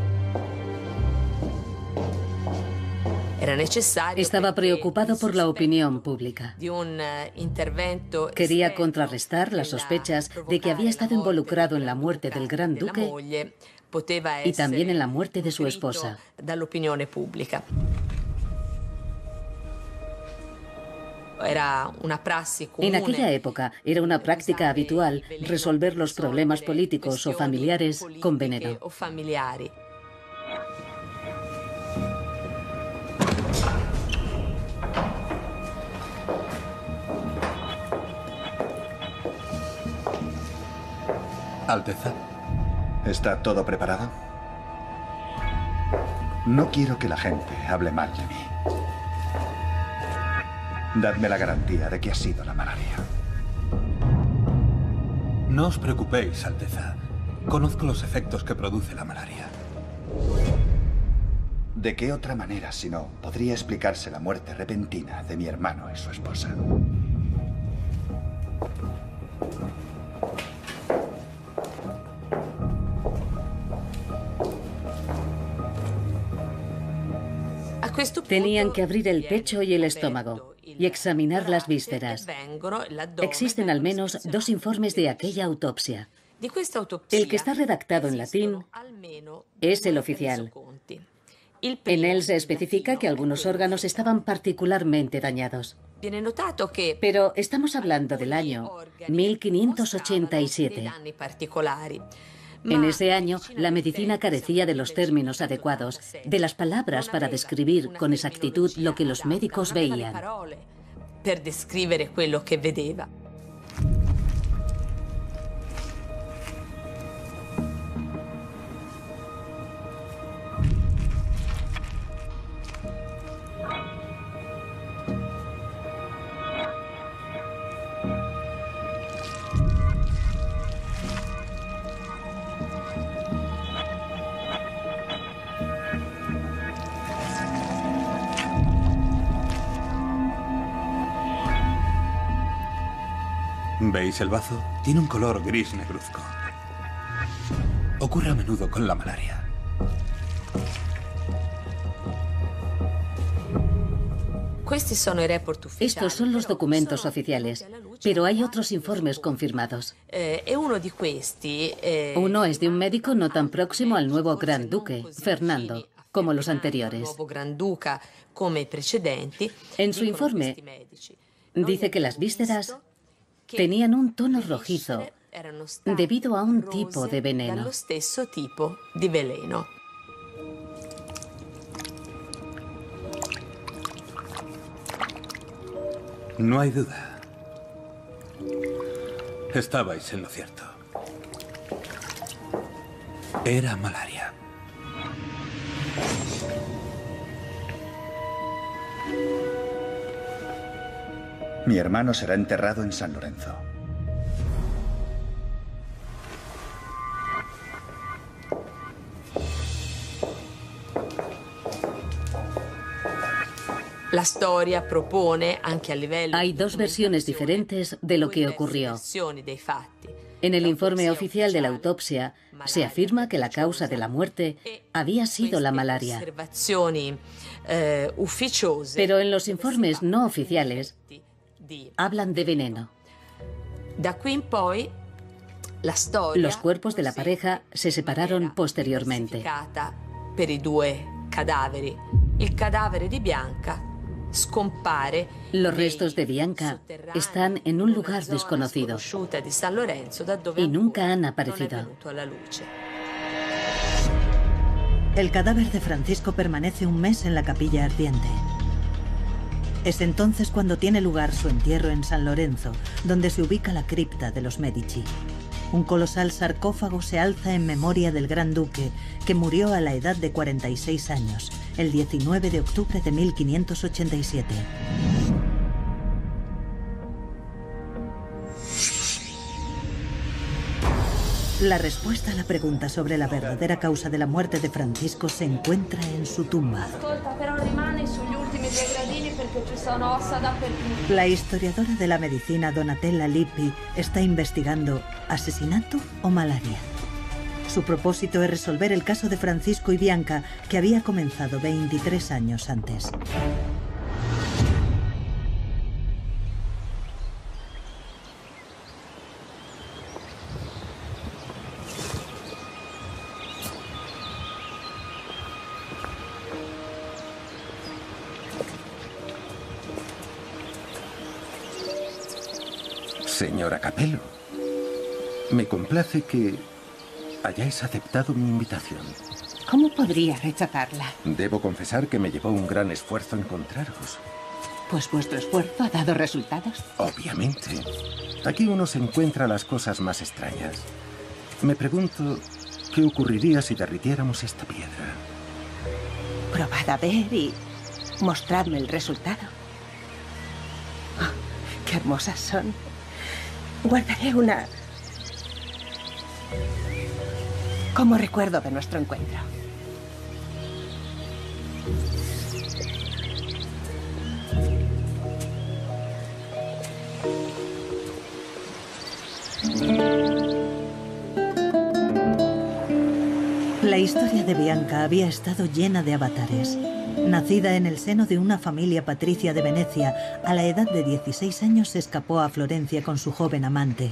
Estaba preocupado por la opinión pública. Quería contrarrestar las sospechas de que había estado involucrado en la muerte del gran duque y también en la muerte de su esposa. En aquella época era una práctica habitual resolver los problemas políticos o familiares con veneno. Alteza, ¿está todo preparado? No quiero que la gente hable mal de mí. Dadme la garantía de que ha sido la malaria. No os preocupéis, Alteza. Conozco los efectos que produce la malaria. ¿De qué otra manera, si no, podría explicarse la muerte repentina de mi hermano y su esposa? Tenían que abrir el pecho y el estómago y examinar las vísceras. Existen al menos dos informes de aquella autopsia. El que está redactado en latín es el oficial. En él se especifica que algunos órganos estaban particularmente dañados. Pero estamos hablando del año mil quinientos ochenta y siete. En ese año, la medicina carecía de los términos adecuados, de las palabras para describir con exactitud lo que los médicos veían. ¿Veis el bazo? Tiene un color gris negruzco. Ocurre a menudo con la malaria. Estos son los documentos oficiales. pero hay otros informes confirmados. Uno es de un médico no tan próximo al nuevo Gran Duque, Fernando, como los anteriores. En su informe dice que las vísceras tenían un tono rojizo debido a un tipo de veneno. No hay duda. Estabais en lo cierto. Era malaria. Mi hermano será enterrado en San Lorenzo. Hay dos versiones diferentes de lo que ocurrió. En el informe oficial de la autopsia se afirma que la causa de la muerte había sido la malaria. Pero en los informes no oficiales hablan de veneno. Los cuerpos de la pareja se separaron posteriormente. Los restos de Bianca están en un lugar desconocido y nunca han aparecido. El cadáver de Francisco permanece un mes en la capilla ardiente. Es entonces cuando tiene lugar su entierro en San Lorenzo, donde se ubica la cripta de los Medici. Un colosal sarcófago se alza en memoria del Gran Duque, que murió a la edad de cuarenta y seis años, el diecinueve de octubre de mil quinientos ochenta y siete. La respuesta a la pregunta sobre la verdadera causa de la muerte de Francisco se encuentra en su tumba. La historiadora de la medicina Donatella Lippi está investigando asesinato o malaria. Su propósito es resolver el caso de Francisco y Bianca, que había comenzado veintitrés años antes. Señora Capello, me complace que hayáis aceptado mi invitación. ¿Cómo podría rechazarla? Debo confesar que me llevó un gran esfuerzo encontraros. Pues vuestro esfuerzo ha dado resultados. Obviamente. Aquí uno se encuentra las cosas más extrañas. Me pregunto, ¿qué ocurriría si derritiéramos esta piedra? Probad a ver y mostradme el resultado. Oh, ¡qué hermosas son! Guardaré una como recuerdo de nuestro encuentro. La historia de Bianca había estado llena de avatares. Nacida en el seno de una familia patricia de Venecia, a la edad de dieciséis años se escapó a Florencia con su joven amante.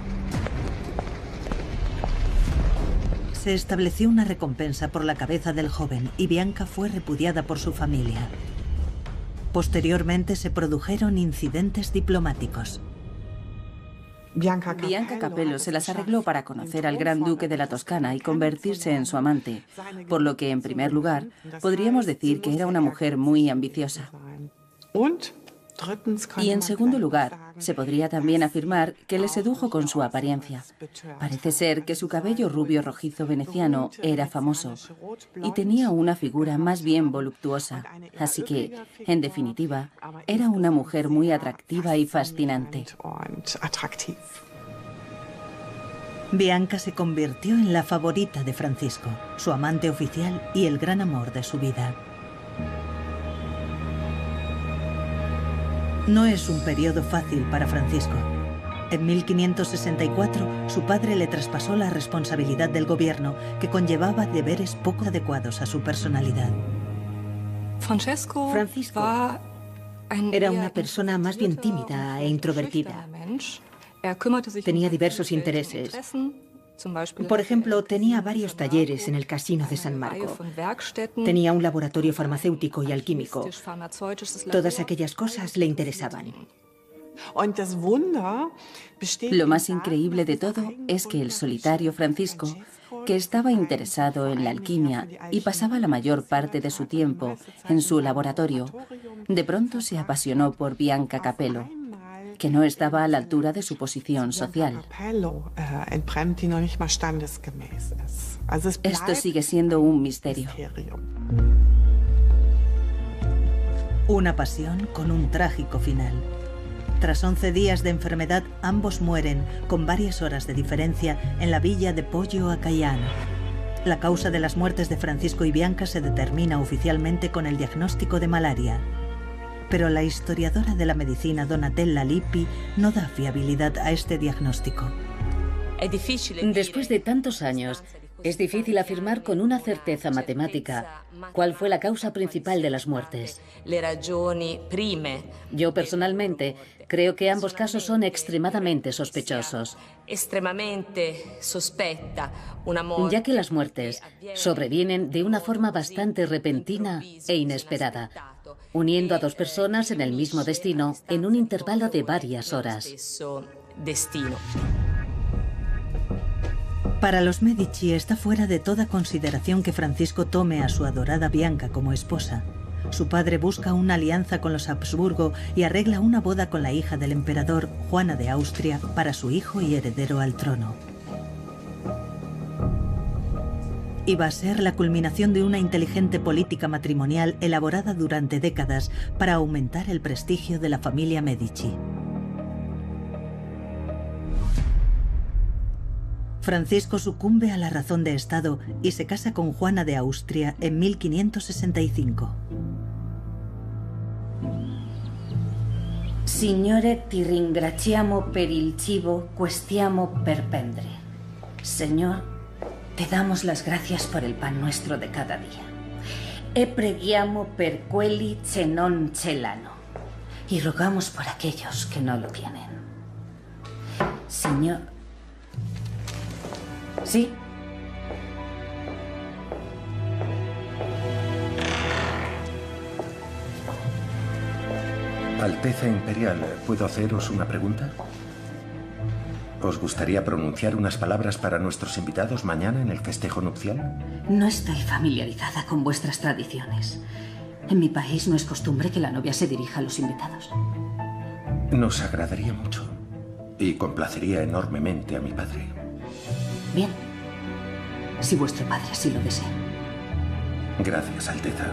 Se estableció una recompensa por la cabeza del joven y Bianca fue repudiada por su familia. Posteriormente se produjeron incidentes diplomáticos. Bianca Capello se las arregló para conocer al Gran Duque de la Toscana y convertirse en su amante, por lo que, en primer lugar, podríamos decir que era una mujer muy ambiciosa. Y, en segundo lugar, se podría también afirmar que le sedujo con su apariencia. Parece ser que su cabello rubio rojizo veneciano era famoso y tenía una figura más bien voluptuosa, así que, en definitiva, era una mujer muy atractiva y fascinante. Bianca se convirtió en la favorita de Francisco, su amante oficial y el gran amor de su vida. No es un periodo fácil para Francisco. En mil quinientos sesenta y cuatro, su padre le traspasó la responsabilidad del gobierno, que conllevaba deberes poco adecuados a su personalidad. Francisco Era una persona más bien tímida e introvertida. Tenía diversos intereses. Por ejemplo, tenía varios talleres en el Casino de San Marco. Tenía un laboratorio farmacéutico y alquímico. Todas aquellas cosas le interesaban. Lo más increíble de todo es que el solitario Francisco, que estaba interesado en la alquimia y pasaba la mayor parte de su tiempo en su laboratorio, de pronto se apasionó por Bianca Capello, que no estaba a la altura de su posición social. Esto sigue siendo un misterio. Una pasión con un trágico final. Tras once días de enfermedad, ambos mueren, con varias horas de diferencia, en la villa de Poggio a Caiano. La causa de las muertes de Francisco y Bianca se determina oficialmente con el diagnóstico de malaria. Pero la historiadora de la medicina Donatella Lippi no da fiabilidad a este diagnóstico. Después de tantos años, es difícil afirmar con una certeza matemática cuál fue la causa principal de las muertes. Yo personalmente creo que ambos casos son extremadamente sospechosos, ya que las muertes sobrevienen de una forma bastante repentina e inesperada, uniendo a dos personas en el mismo destino en un intervalo de varias horas. Para los Medici está fuera de toda consideración que Francisco tome a su adorada Bianca como esposa. Su padre busca una alianza con los Habsburgo y arregla una boda con la hija del emperador, Juana de Austria, para su hijo y heredero al trono. Y va a ser la culminación de una inteligente política matrimonial elaborada durante décadas para aumentar el prestigio de la familia Medici. Francisco sucumbe a la razón de Estado y se casa con Juana de Austria en mil quinientos sesenta y cinco. Signore, ti ringraziamo per il cibo que stiamo per prendere. Señor, te damos las gracias por el pan nuestro de cada día. E preghiamo per quelli che non ce l'hanno. Y rogamos por aquellos que no lo tienen. Señor... ¿Sí? Alteza Imperial, ¿puedo haceros una pregunta? ¿Os gustaría pronunciar unas palabras para nuestros invitados mañana en el festejo nupcial? No estoy familiarizada con vuestras tradiciones. En mi país no es costumbre que la novia se dirija a los invitados. Nos agradaría mucho y complacería enormemente a mi padre. Bien, si vuestro padre así lo desea. Gracias, Alteza.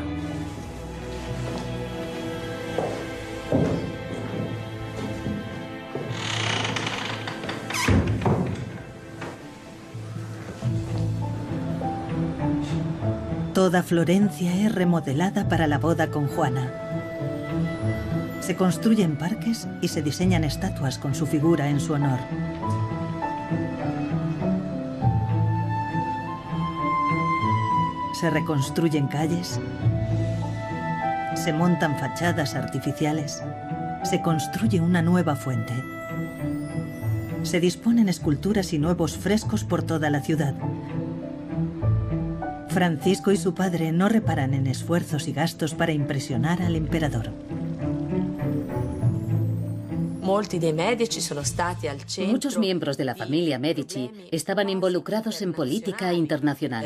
Toda Florencia es remodelada para la boda con Juana. Se construyen parques y se diseñan estatuas con su figura en su honor. Se reconstruyen calles, se montan fachadas artificiales, se construye una nueva fuente. Se disponen esculturas y nuevos frescos por toda la ciudad. Francisco y su padre no reparan en esfuerzos y gastos para impresionar al emperador. Muchos miembros de la familia Medici estaban involucrados en política internacional.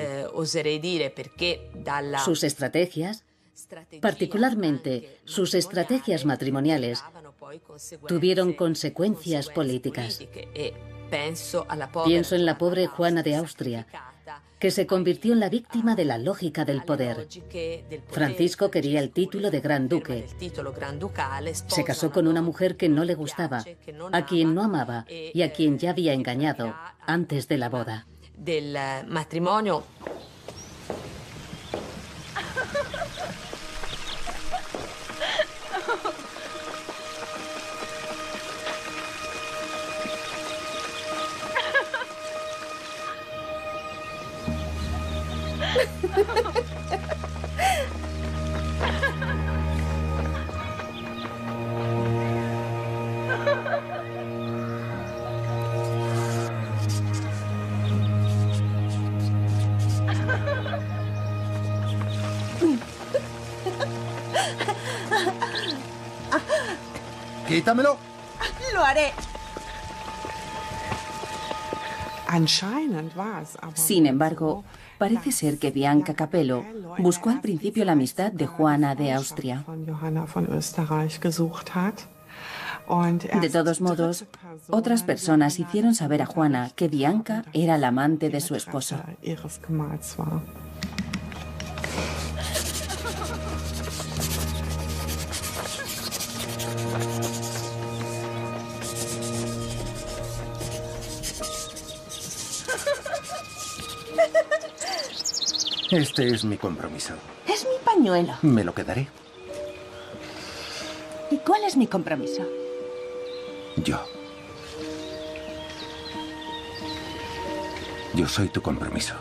Sus estrategias, particularmente sus estrategias matrimoniales, tuvieron consecuencias políticas. Pienso en la pobre Juana de Austria, que se convirtió en la víctima de la lógica del poder. Francisco quería el título de Gran Duque. Se casó con una mujer que no le gustaba, a quien no amaba y a quien ya había engañado antes de la boda. Del matrimonio. Quítamelo. Lo haré. Sin embargo, parece ser que Bianca Capello buscó al principio la amistad de Juana de Austria. De todos modos, otras personas hicieron saber a Juana que Bianca era la amante de su esposo. Este es mi compromiso. Es mi pañuelo. Me lo quedaré. ¿Y cuál es mi compromiso? Yo. Yo soy tu compromiso.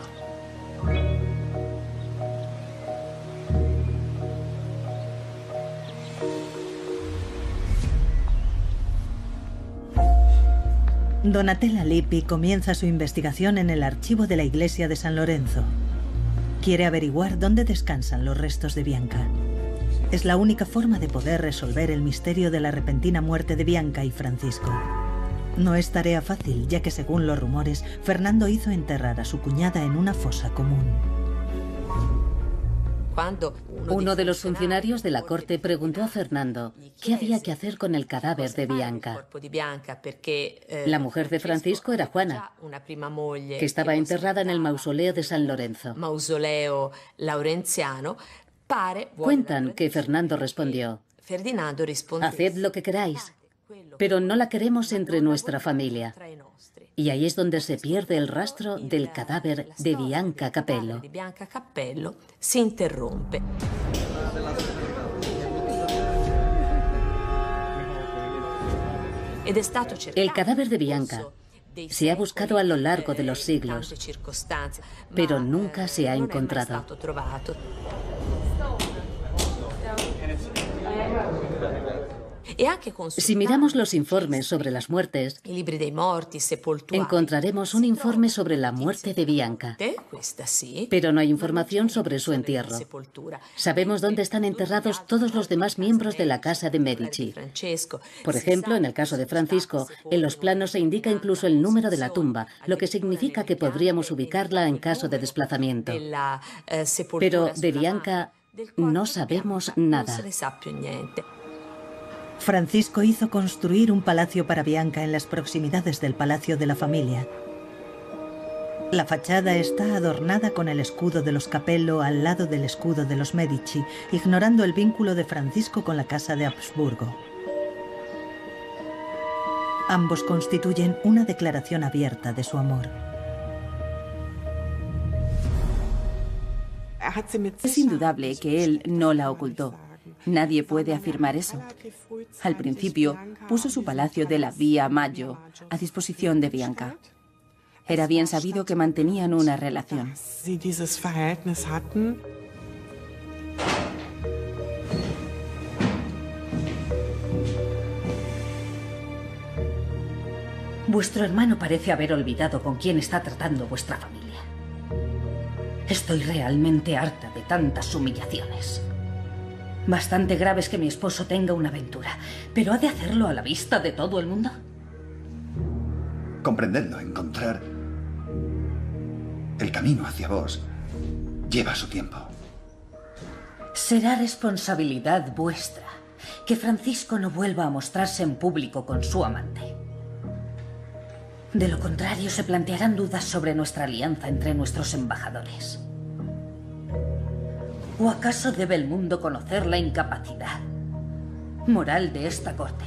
Donatella Lippi comienza su investigación en el archivo de la iglesia de San Lorenzo. Quiere averiguar dónde descansan los restos de Bianca. Es la única forma de poder resolver el misterio de la repentina muerte de Bianca y Francisco. No es tarea fácil, ya que según los rumores, Fernando hizo enterrar a su cuñada en una fosa común. Uno de los funcionarios de la corte preguntó a Fernando qué había que hacer con el cadáver de Bianca. La mujer de Francisco era Juana, que estaba enterrada en el mausoleo de San Lorenzo. Cuentan que Fernando respondió: haced lo que queráis, pero no la queremos entre nuestra familia. Y ahí es donde se pierde el rastro del cadáver de Bianca Capello. Se interrumpe. El cadáver de Bianca se ha buscado a lo largo de los siglos, pero nunca se ha encontrado. Si miramos los informes sobre las muertes, encontraremos un informe sobre la muerte de Bianca, pero no hay información sobre su entierro. Sabemos dónde están enterrados todos los demás miembros de la casa de Medici. Por ejemplo, en el caso de Francisco, en los planos se indica incluso el número de la tumba, lo que significa que podríamos ubicarla en caso de desplazamiento. Pero de Bianca no sabemos nada. Francisco hizo construir un palacio para Bianca en las proximidades del palacio de la familia. La fachada está adornada con el escudo de los Capello al lado del escudo de los Medici, ignorando el vínculo de Francisco con la casa de Habsburgo. Ambos constituyen una declaración abierta de su amor. Es indudable que él no la ocultó. Nadie puede afirmar eso. Al principio, puso su palacio de la Vía Maggio a disposición de Bianca. Era bien sabido que mantenían una relación. Vuestro hermano parece haber olvidado con quién está tratando vuestra familia. Estoy realmente harta de tantas humillaciones. Bastante grave es que mi esposo tenga una aventura, pero ¿ha de hacerlo a la vista de todo el mundo? Comprenderlo, encontrar el camino hacia vos, lleva su tiempo. Será responsabilidad vuestra que Francisco no vuelva a mostrarse en público con su amante. De lo contrario, se plantearán dudas sobre nuestra alianza entre nuestros embajadores. ¿O acaso debe el mundo conocer la incapacidad moral de esta corte?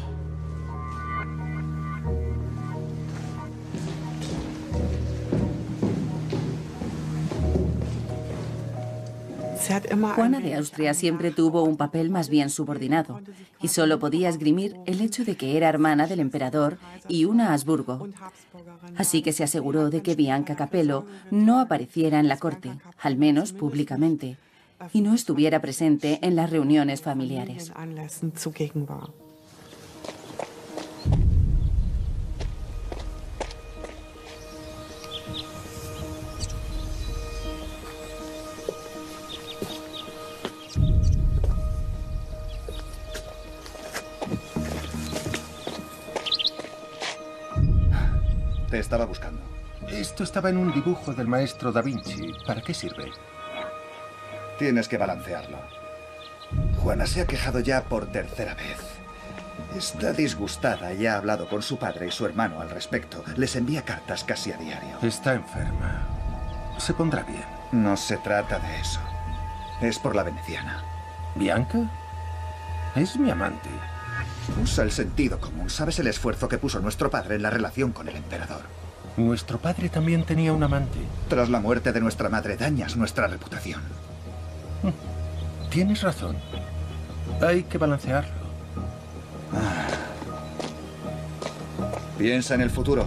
Juana de Austria siempre tuvo un papel más bien subordinado y solo podía esgrimir el hecho de que era hermana del emperador y una Habsburgo. Así que se aseguró de que Bianca Capello no apareciera en la corte, al menos públicamente, y no estuviera presente en las reuniones familiares. Te estaba buscando. Esto estaba en un dibujo del maestro Da Vinci. ¿Para qué sirve? Tienes que balancearlo. Juana se ha quejado ya por tercera vez. Está disgustada y ha hablado con su padre y su hermano al respecto. Les envía cartas casi a diario. Está enferma. Se pondrá bien. No se trata de eso. Es por la veneciana. ¿Bianca? Es mi amante. Usa el sentido común. ¿Sabes el esfuerzo que puso nuestro padre en la relación con el emperador? Nuestro padre también tenía un amante. Tras la muerte de nuestra madre dañas nuestra reputación. Tienes razón. Hay que balancearlo. Ah. Piensa en el futuro.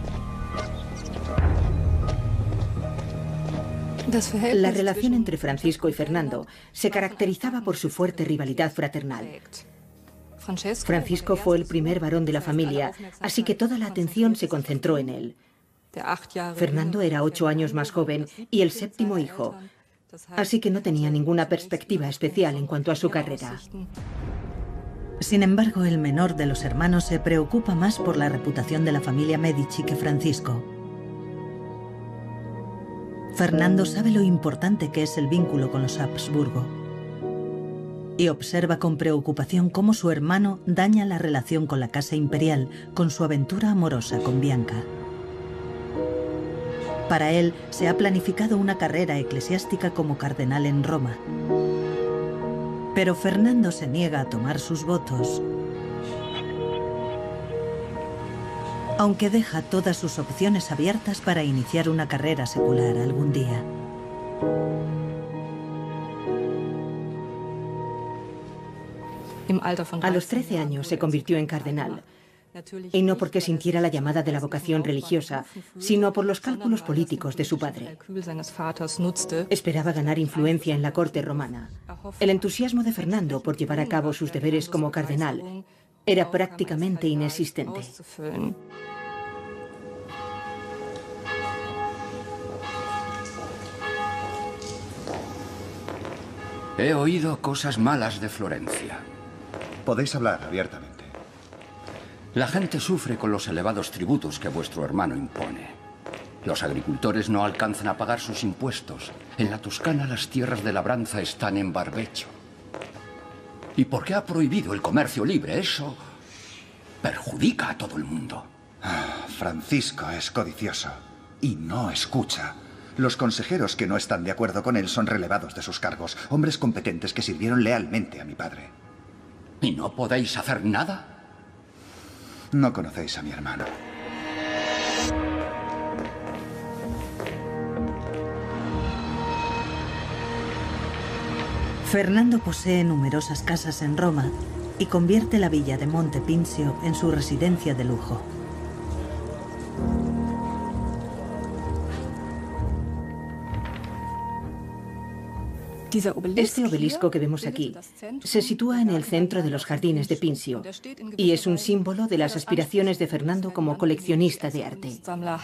La relación entre Francisco y Fernando se caracterizaba por su fuerte rivalidad fraternal. Francisco fue el primer varón de la familia, así que toda la atención se concentró en él. Fernando era ocho años más joven y el séptimo hijo, así que no tenía ninguna perspectiva especial en cuanto a su carrera. Sin embargo, el menor de los hermanos se preocupa más por la reputación de la familia Medici que Francisco. Fernando sabe lo importante que es el vínculo con los Habsburgo y observa con preocupación cómo su hermano daña la relación con la casa imperial con su aventura amorosa con Bianca. Para él, se ha planificado una carrera eclesiástica como cardenal en Roma. Pero Fernando se niega a tomar sus votos, aunque deja todas sus opciones abiertas para iniciar una carrera secular algún día. A los trece años se convirtió en cardenal, y no porque sintiera la llamada de la vocación religiosa, sino por los cálculos políticos de su padre. Esperaba ganar influencia en la corte romana. El entusiasmo de Fernando por llevar a cabo sus deberes como cardenal era prácticamente inexistente. He oído cosas malas de Florencia. Podéis hablar abiertamente. La gente sufre con los elevados tributos que vuestro hermano impone. Los agricultores no alcanzan a pagar sus impuestos. En la Toscana las tierras de labranza están en barbecho. ¿Y por qué ha prohibido el comercio libre? Eso perjudica a todo el mundo. Ah, Francisco es codicioso y no escucha. Los consejeros que no están de acuerdo con él son relevados de sus cargos, hombres competentes que sirvieron lealmente a mi padre. ¿Y no podéis hacer nada? No conocéis a mi hermano. Fernando posee numerosas casas en Roma y convierte la villa de Monte Pincio en su residencia de lujo. Este obelisco que vemos aquí se sitúa en el centro de los jardines de Pincio y es un símbolo de las aspiraciones de Fernando como coleccionista de arte.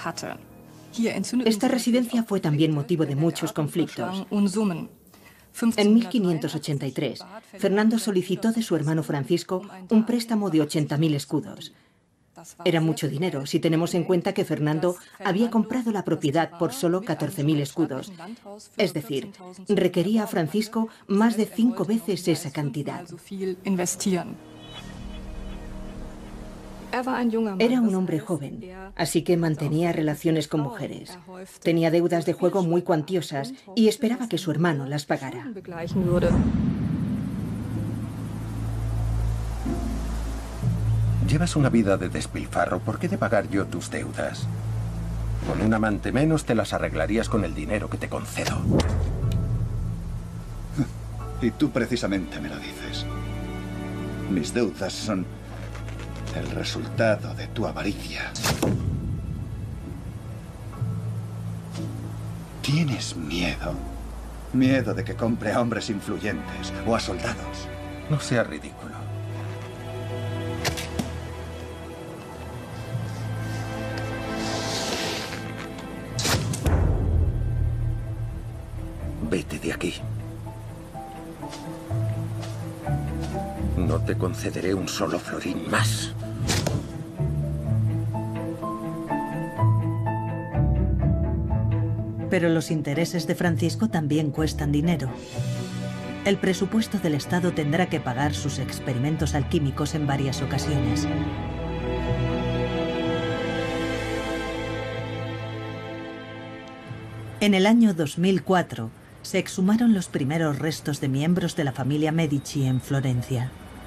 Esta residencia fue también motivo de muchos conflictos. En mil quinientos ochenta y tres, Fernando solicitó de su hermano Francisco un préstamo de ochenta mil escudos. Era mucho dinero si tenemos en cuenta que Fernando había comprado la propiedad por solo catorce mil escudos. Es decir, requería a Francisco más de cinco veces esa cantidad. Era un hombre joven, así que mantenía relaciones con mujeres. Tenía deudas de juego muy cuantiosas y esperaba que su hermano las pagara. Llevas una vida de despilfarro. ¿Por qué he de pagar yo tus deudas? Con un amante menos te las arreglarías con el dinero que te concedo. Y tú precisamente me lo dices. Mis deudas son el resultado de tu avaricia. Tienes miedo. Miedo de que compre a hombres influyentes o a soldados. No seas ridículo. Vete de aquí. No te concederé un solo florín más. Pero los intereses de Francisco también cuestan dinero. El presupuesto del Estado tendrá que pagar sus experimentos alquímicos en varias ocasiones. En el año dos mil cuatro se exhumaron los primeros restos de miembros de la familia Medici en Florencia.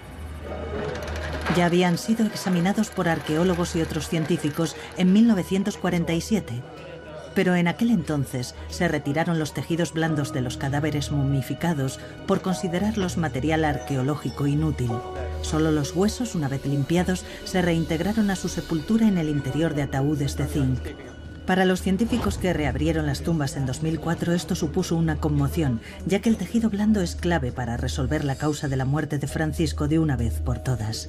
Ya habían sido examinados por arqueólogos y otros científicos en mil novecientos cuarenta y siete, pero en aquel entonces se retiraron los tejidos blandos de los cadáveres momificados por considerarlos material arqueológico inútil. Solo los huesos, una vez limpiados, se reintegraron a su sepultura en el interior de ataúdes de zinc. Para los científicos que reabrieron las tumbas en dos mil cuatro, esto supuso una conmoción, ya que el tejido blando es clave para resolver la causa de la muerte de Francisco de una vez por todas.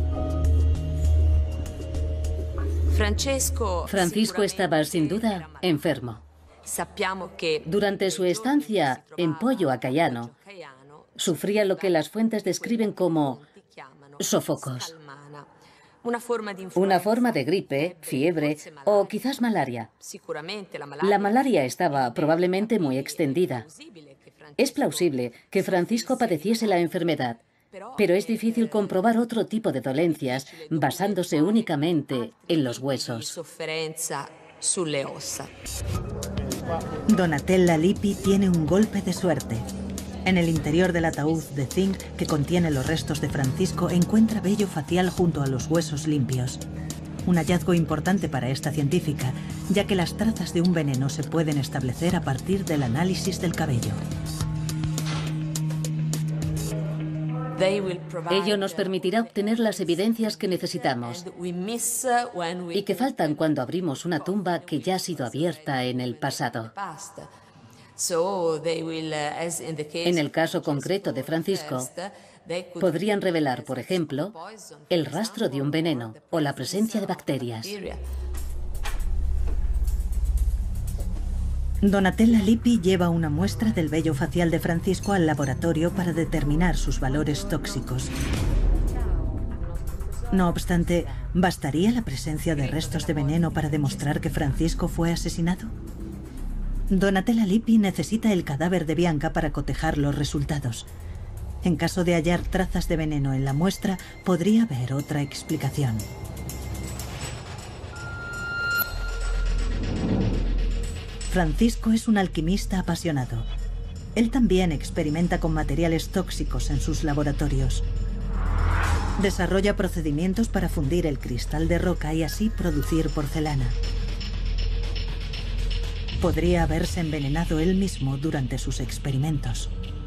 Francisco estaba, sin duda, enfermo. Durante su estancia en Poggio a Caiano, sufría lo que las fuentes describen como sofocos. Una forma de gripe, fiebre o quizás malaria. La malaria estaba probablemente muy extendida. Es plausible que Francisco padeciese la enfermedad, pero es difícil comprobar otro tipo de dolencias basándose únicamente en los huesos. Donatella Lippi tiene un golpe de suerte. En el interior del ataúd de zinc que contiene los restos de Francisco encuentra vello facial junto a los huesos limpios. Un hallazgo importante para esta científica, ya que las trazas de un veneno se pueden establecer a partir del análisis del cabello. Ello nos permitirá obtener las evidencias que necesitamos y que faltan cuando abrimos una tumba que ya ha sido abierta en el pasado. En el caso concreto de Francisco, podrían revelar, por ejemplo, el rastro de un veneno o la presencia de bacterias. Donatella Lippi lleva una muestra del vello facial de Francisco al laboratorio para determinar sus valores tóxicos. No obstante, ¿bastaría la presencia de restos de veneno para demostrar que Francisco fue asesinado? Donatella Lippi necesita el cadáver de Bianca para cotejar los resultados. En caso de hallar trazas de veneno en la muestra, podría haber otra explicación. Francisco es un alquimista apasionado. Él también experimenta con materiales tóxicos en sus laboratorios. Desarrolla procedimientos para fundir el cristal de roca y así producir porcelana. Podría haberse envenenado él mismo durante sus experimentos.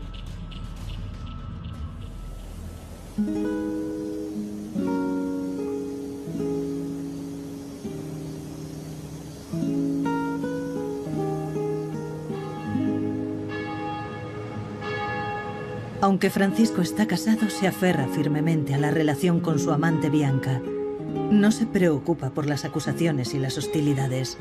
Aunque Francisco está casado, se aferra firmemente a la relación con su amante Bianca. No se preocupa por las acusaciones y las hostilidades.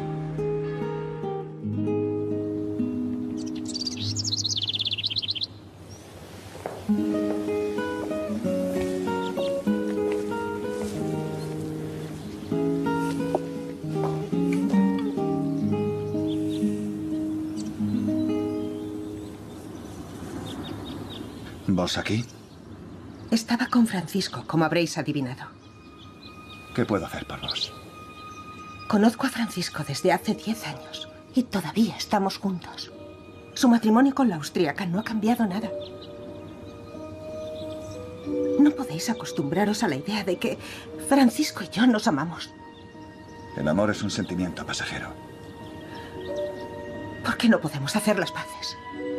¿Vos aquí? Estaba con Francisco, como habréis adivinado. ¿Qué puedo hacer por vos? Conozco a Francisco desde hace diez años y todavía estamos juntos. Su matrimonio con la austríaca no ha cambiado nada. No podéis acostumbraros a la idea de que Francisco y yo nos amamos. El amor es un sentimiento pasajero. ¿Por qué no podemos hacer las paces?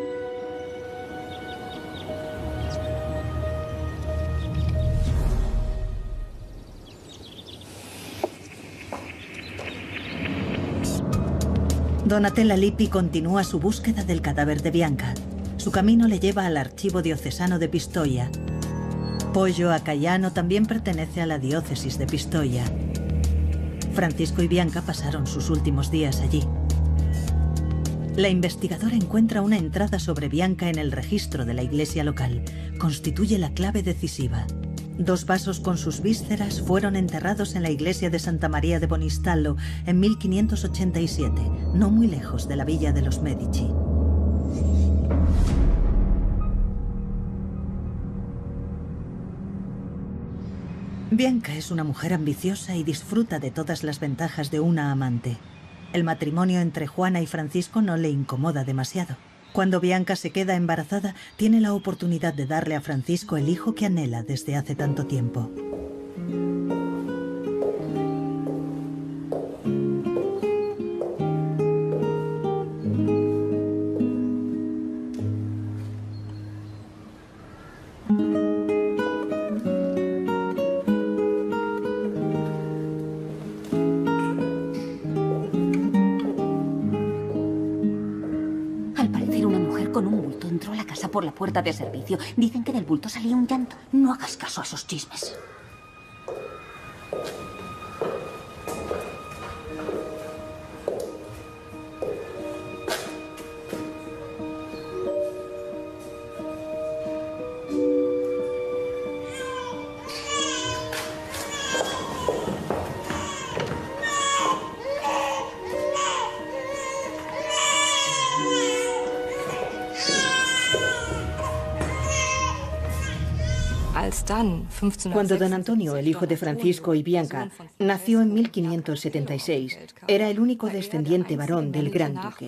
Donatella Lippi continúa su búsqueda del cadáver de Bianca. Su camino le lleva al archivo diocesano de Pistoia. Poggio a Caiano también pertenece a la diócesis de Pistoia. Francisco y Bianca pasaron sus últimos días allí. La investigadora encuentra una entrada sobre Bianca en el registro de la iglesia local. Constituye la clave decisiva. Dos vasos con sus vísceras fueron enterrados en la iglesia de Santa María de Bonistallo en mil quinientos ochenta y siete, no muy lejos de la villa de los Medici. Bianca es una mujer ambiciosa y disfruta de todas las ventajas de una amante. El matrimonio entre Juana y Francisco no le incomoda demasiado. Cuando Bianca se queda embarazada, tiene la oportunidad de darle a Francisco el hijo que anhela desde hace tanto tiempo. Por la puerta de servicio. Dicen que del bulto salía un llanto. No hagas caso a esos chismes. Cuando don Antonio, el hijo de Francisco y Bianca, nació en mil quinientos setenta y seis, era el único descendiente varón del Gran Duque.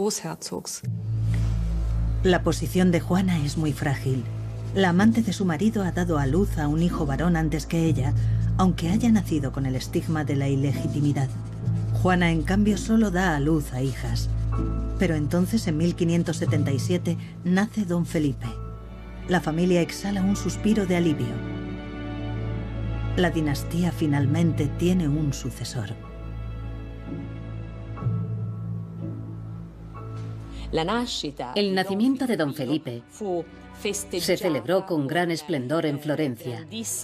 La posición de Juana es muy frágil. La amante de su marido ha dado a luz a un hijo varón antes que ella, aunque haya nacido con el estigma de la ilegitimidad. Juana, en cambio, solo da a luz a hijas. Pero entonces, en mil quinientos setenta y siete, nace don Felipe. La familia exhala un suspiro de alivio. La dinastía finalmente tiene un sucesor. El nacimiento de don Felipe se celebró con gran esplendor en Florencia.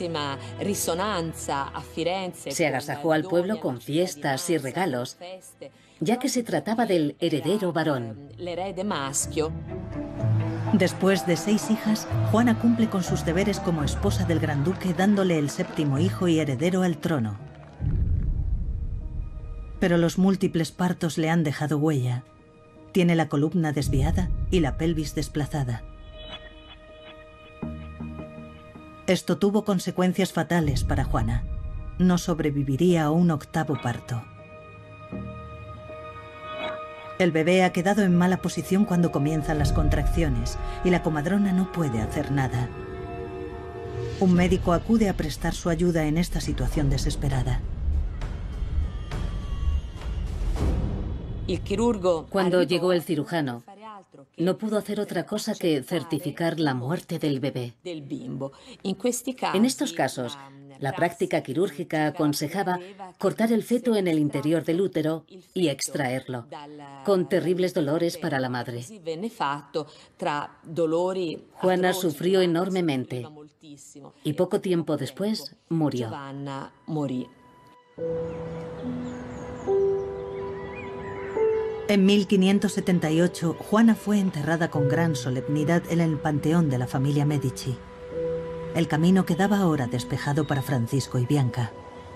Se agasajó al pueblo con fiestas y regalos, ya que se trataba del heredero varón. Después de seis hijas, Juana cumple con sus deberes como esposa del gran duque, dándole el séptimo hijo y heredero al trono. Pero los múltiples partos le han dejado huella. Tiene la columna desviada y la pelvis desplazada. Esto tuvo consecuencias fatales para Juana. No sobreviviría a un octavo parto. El bebé ha quedado en mala posición cuando comienzan las contracciones y la comadrona no puede hacer nada. Un médico acude a prestar su ayuda en esta situación desesperada. Cuando llegó el cirujano, no pudo hacer otra cosa que certificar la muerte del bebé. En estos casos, la práctica quirúrgica aconsejaba cortar el feto en el interior del útero y extraerlo, con terribles dolores para la madre. Juana sufrió enormemente y poco tiempo después murió. En mil quinientos setenta y ocho, Juana fue enterrada con gran solemnidad en el panteón de la familia Medici. El camino quedaba ahora despejado para Francisco y Bianca.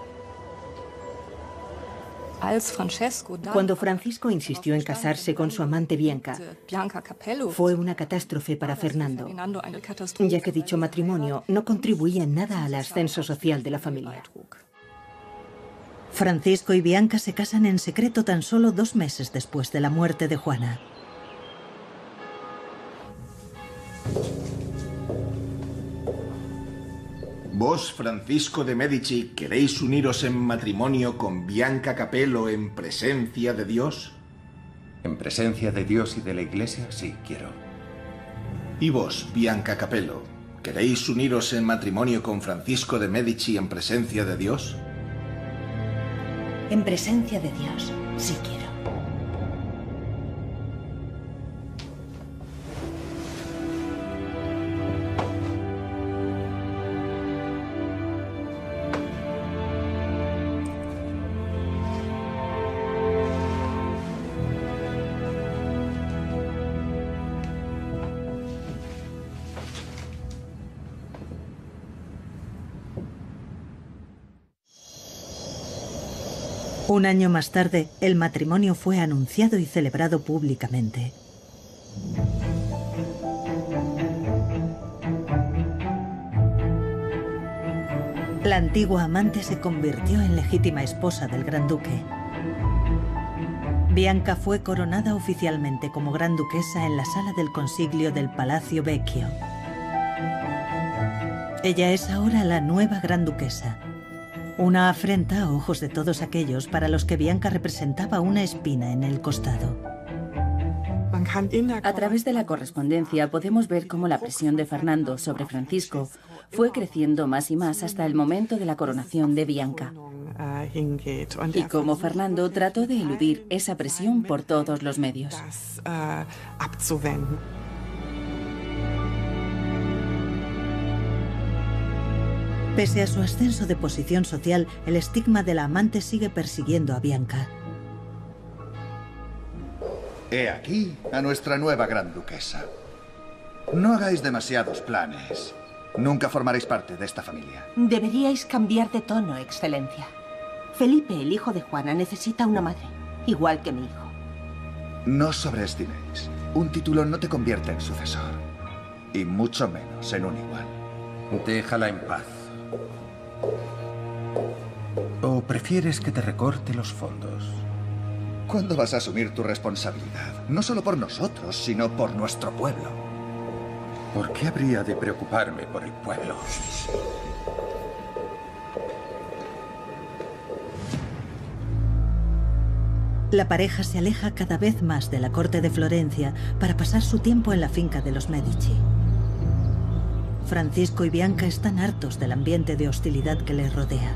Cuando Francisco insistió en casarse con su amante Bianca, fue una catástrofe para Fernando, ya que dicho matrimonio no contribuía en nada al ascenso social de la familia. Francisco y Bianca se casan en secreto tan solo dos meses después de la muerte de Juana. Vos, Francisco de Medici, ¿queréis uniros en matrimonio con Bianca Capello en presencia de Dios? En presencia de Dios y de la Iglesia, sí, quiero. ¿Y vos, Bianca Capello, queréis uniros en matrimonio con Francisco de Medici en presencia de Dios? En presencia de Dios, sí quiero. Un año más tarde, el matrimonio fue anunciado y celebrado públicamente. La antigua amante se convirtió en legítima esposa del gran duque. Bianca fue coronada oficialmente como gran duquesa en la sala del consiglio del Palacio Vecchio. Ella es ahora la nueva gran duquesa. Una afrenta a ojos de todos aquellos para los que Bianca representaba una espina en el costado. A través de la correspondencia podemos ver cómo la presión de Fernando sobre Francisco fue creciendo más y más hasta el momento de la coronación de Bianca. Y cómo Fernando trató de eludir esa presión por todos los medios. Pese a su ascenso de posición social, el estigma de la amante sigue persiguiendo a Bianca. He aquí a nuestra nueva gran duquesa. No hagáis demasiados planes. Nunca formaréis parte de esta familia. Deberíais cambiar de tono, Excelencia. Felipe, el hijo de Juana, necesita una madre, igual que mi hijo. No os sobreestiméis. Un título no te convierte en sucesor. Y mucho menos en un igual. Déjala en paz. ¿O prefieres que te recorte los fondos? ¿Cuándo vas a asumir tu responsabilidad? No solo por nosotros, sino por nuestro pueblo. ¿Por qué habría de preocuparme por el pueblo? La pareja se aleja cada vez más de la corte de Florencia para pasar su tiempo en la finca de los Medici. Francisco y Bianca están hartos del ambiente de hostilidad que les rodea.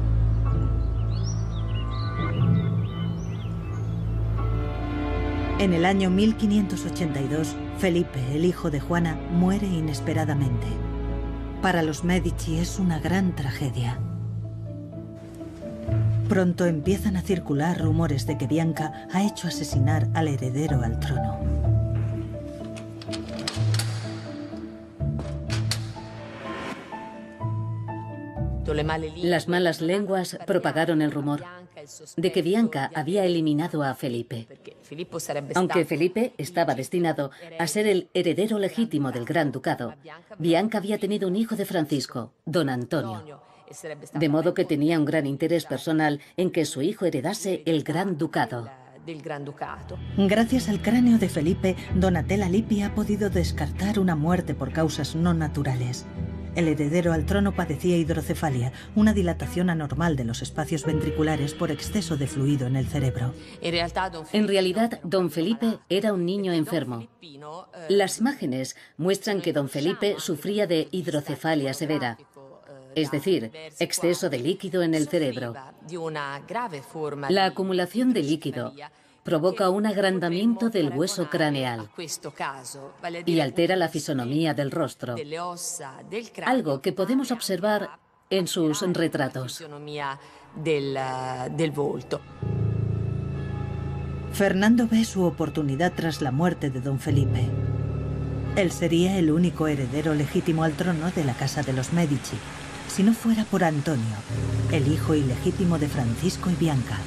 En el año mil quinientos ochenta y dos, Felipe, el hijo de Juana, muere inesperadamente. Para los Medici es una gran tragedia. Pronto empiezan a circular rumores de que Bianca ha hecho asesinar al heredero al trono. Las malas lenguas propagaron el rumor de que Bianca había eliminado a Felipe. Aunque Felipe estaba destinado a ser el heredero legítimo del Gran Ducado, Bianca había tenido un hijo de Francisco, don Antonio. De modo que tenía un gran interés personal en que su hijo heredase el Gran Ducado. Gracias al cráneo de Felipe, Donatella Lippi ha podido descartar una muerte por causas no naturales. El heredero al trono padecía hidrocefalia, una dilatación anormal de los espacios ventriculares por exceso de fluido en el cerebro. En realidad, don Felipe era un niño enfermo. Las imágenes muestran que don Felipe sufría de hidrocefalia severa, es decir, exceso de líquido en el cerebro. La acumulación de líquido provoca un agrandamiento del hueso craneal y altera la fisonomía del rostro, algo que podemos observar en sus retratos. Fernando ve su oportunidad tras la muerte de don Felipe. Él sería el único heredero legítimo al trono de la casa de los Medici, si no fuera por Antonio, el hijo ilegítimo de Francisco y Bianca.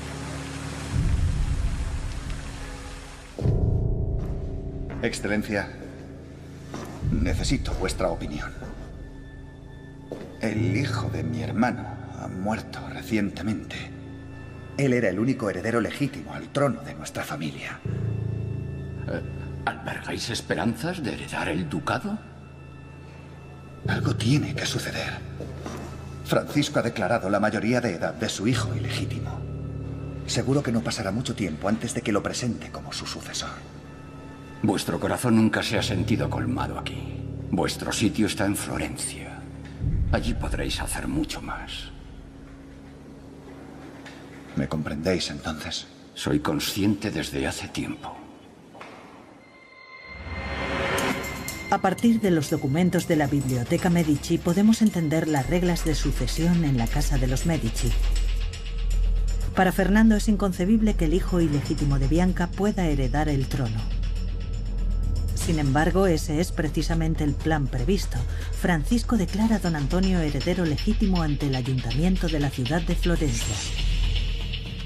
Excelencia, necesito vuestra opinión. El hijo de mi hermano ha muerto recientemente. Él era el único heredero legítimo al trono de nuestra familia. Eh, ¿Albergáis esperanzas de heredar el ducado? Algo tiene que suceder. Francisco ha declarado la mayoría de edad de su hijo ilegítimo. Seguro que no pasará mucho tiempo antes de que lo presente como su sucesor. Vuestro corazón nunca se ha sentido colmado aquí. Vuestro sitio está en Florencia. Allí podréis hacer mucho más. ¿Me comprendéis entonces? Soy consciente desde hace tiempo. A partir de los documentos de la Biblioteca Medici podemos entender las reglas de sucesión en la casa de los Medici. Para Fernando es inconcebible que el hijo ilegítimo de Bianca pueda heredar el trono. Sin embargo, ese es precisamente el plan previsto. Francisco declara a don Antonio heredero legítimo ante el ayuntamiento de la ciudad de Florencia.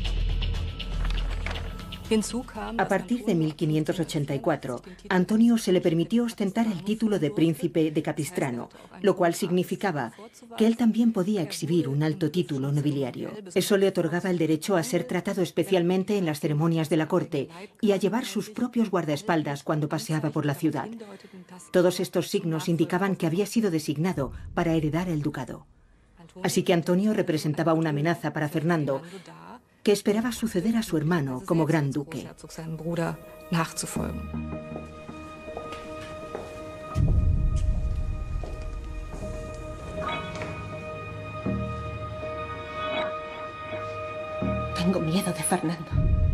A partir de mil quinientos ochenta y cuatro, a Antonio se le permitió ostentar el título de príncipe de Capistrano, lo cual significaba que él también podía exhibir un alto título nobiliario. Eso le otorgaba el derecho a ser tratado especialmente en las ceremonias de la corte y a llevar sus propios guardaespaldas cuando paseaba por la ciudad. Todos estos signos indicaban que había sido designado para heredar el ducado. Así que Antonio representaba una amenaza para Fernando, que esperaba suceder a su hermano como gran duque. Tengo miedo de Fernando.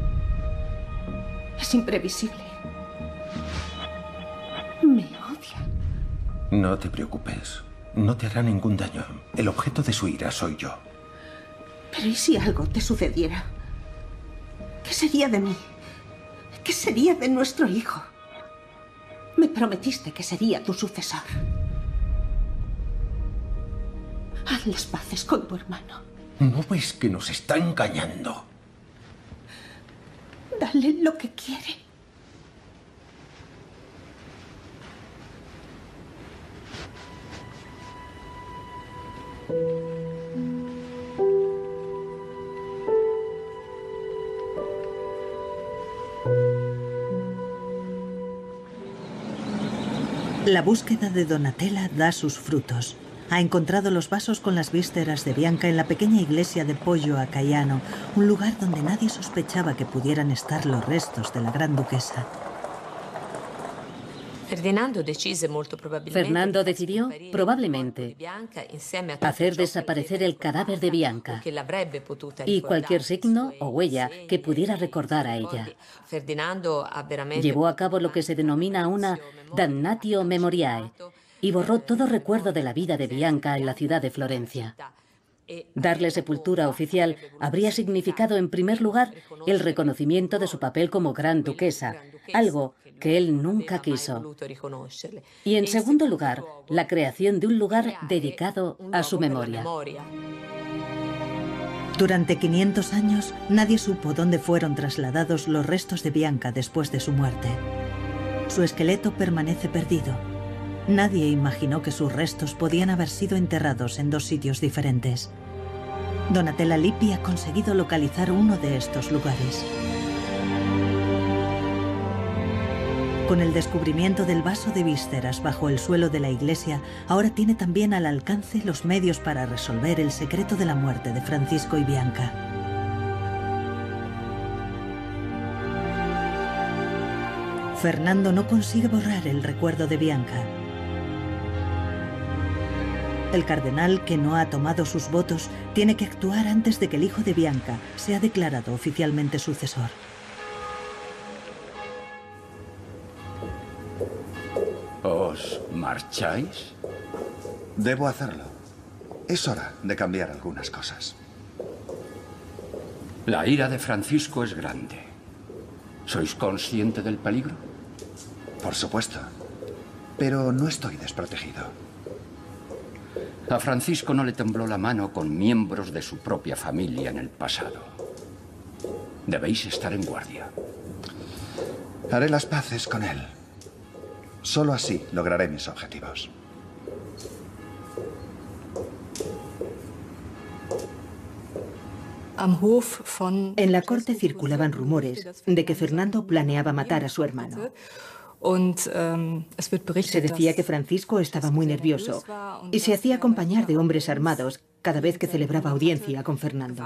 Es imprevisible. Me odia. No te preocupes. No te hará ningún daño. El objeto de su ira soy yo. Pero ¿y si algo te sucediera? ¿Qué sería de mí? ¿Qué sería de nuestro hijo? Me prometiste que sería tu sucesor. Haz las paces con tu hermano. ¿No ves que nos está engañando? Dale lo que quiere. La búsqueda de Donatella da sus frutos. Ha encontrado los vasos con las vísceras de Bianca en la pequeña iglesia de Poggio a Caiano, un lugar donde nadie sospechaba que pudieran estar los restos de la gran duquesa. Fernando decidió, probablemente, hacer desaparecer el cadáver de Bianca y cualquier signo o huella que pudiera recordar a ella. Llevó a cabo lo que se denomina una damnatio memoriae y borró todo recuerdo de la vida de Bianca en la ciudad de Florencia. Darle sepultura oficial habría significado, en primer lugar, el reconocimiento de su papel como gran duquesa, algo que él nunca quiso. Y, en segundo lugar, la creación de un lugar dedicado a su memoria. Durante quinientos años, nadie supo dónde fueron trasladados los restos de Bianca después de su muerte. Su esqueleto permanece perdido. Nadie imaginó que sus restos podían haber sido enterrados en dos sitios diferentes. Donatella Lippi ha conseguido localizar uno de estos lugares. Con el descubrimiento del vaso de vísceras bajo el suelo de la iglesia, ahora tiene también al alcance los medios para resolver el secreto de la muerte de Francisco y Bianca. Fernando no consigue borrar el recuerdo de Bianca. El cardenal, que no ha tomado sus votos, tiene que actuar antes de que el hijo de Bianca sea declarado oficialmente sucesor. ¿Os marcháis? Debo hacerlo. Es hora de cambiar algunas cosas. La ira de Francisco es grande. ¿Sois consciente del peligro? Por supuesto. Pero no estoy desprotegido. A Francisco no le tembló la mano con miembros de su propia familia en el pasado. Debéis estar en guardia. Haré las paces con él. Solo así lograré mis objetivos. En la corte circulaban rumores de que Fernando planeaba matar a su hermano. Se decía que Francisco estaba muy nervioso y se hacía acompañar de hombres armados cada vez que celebraba audiencia con Fernando.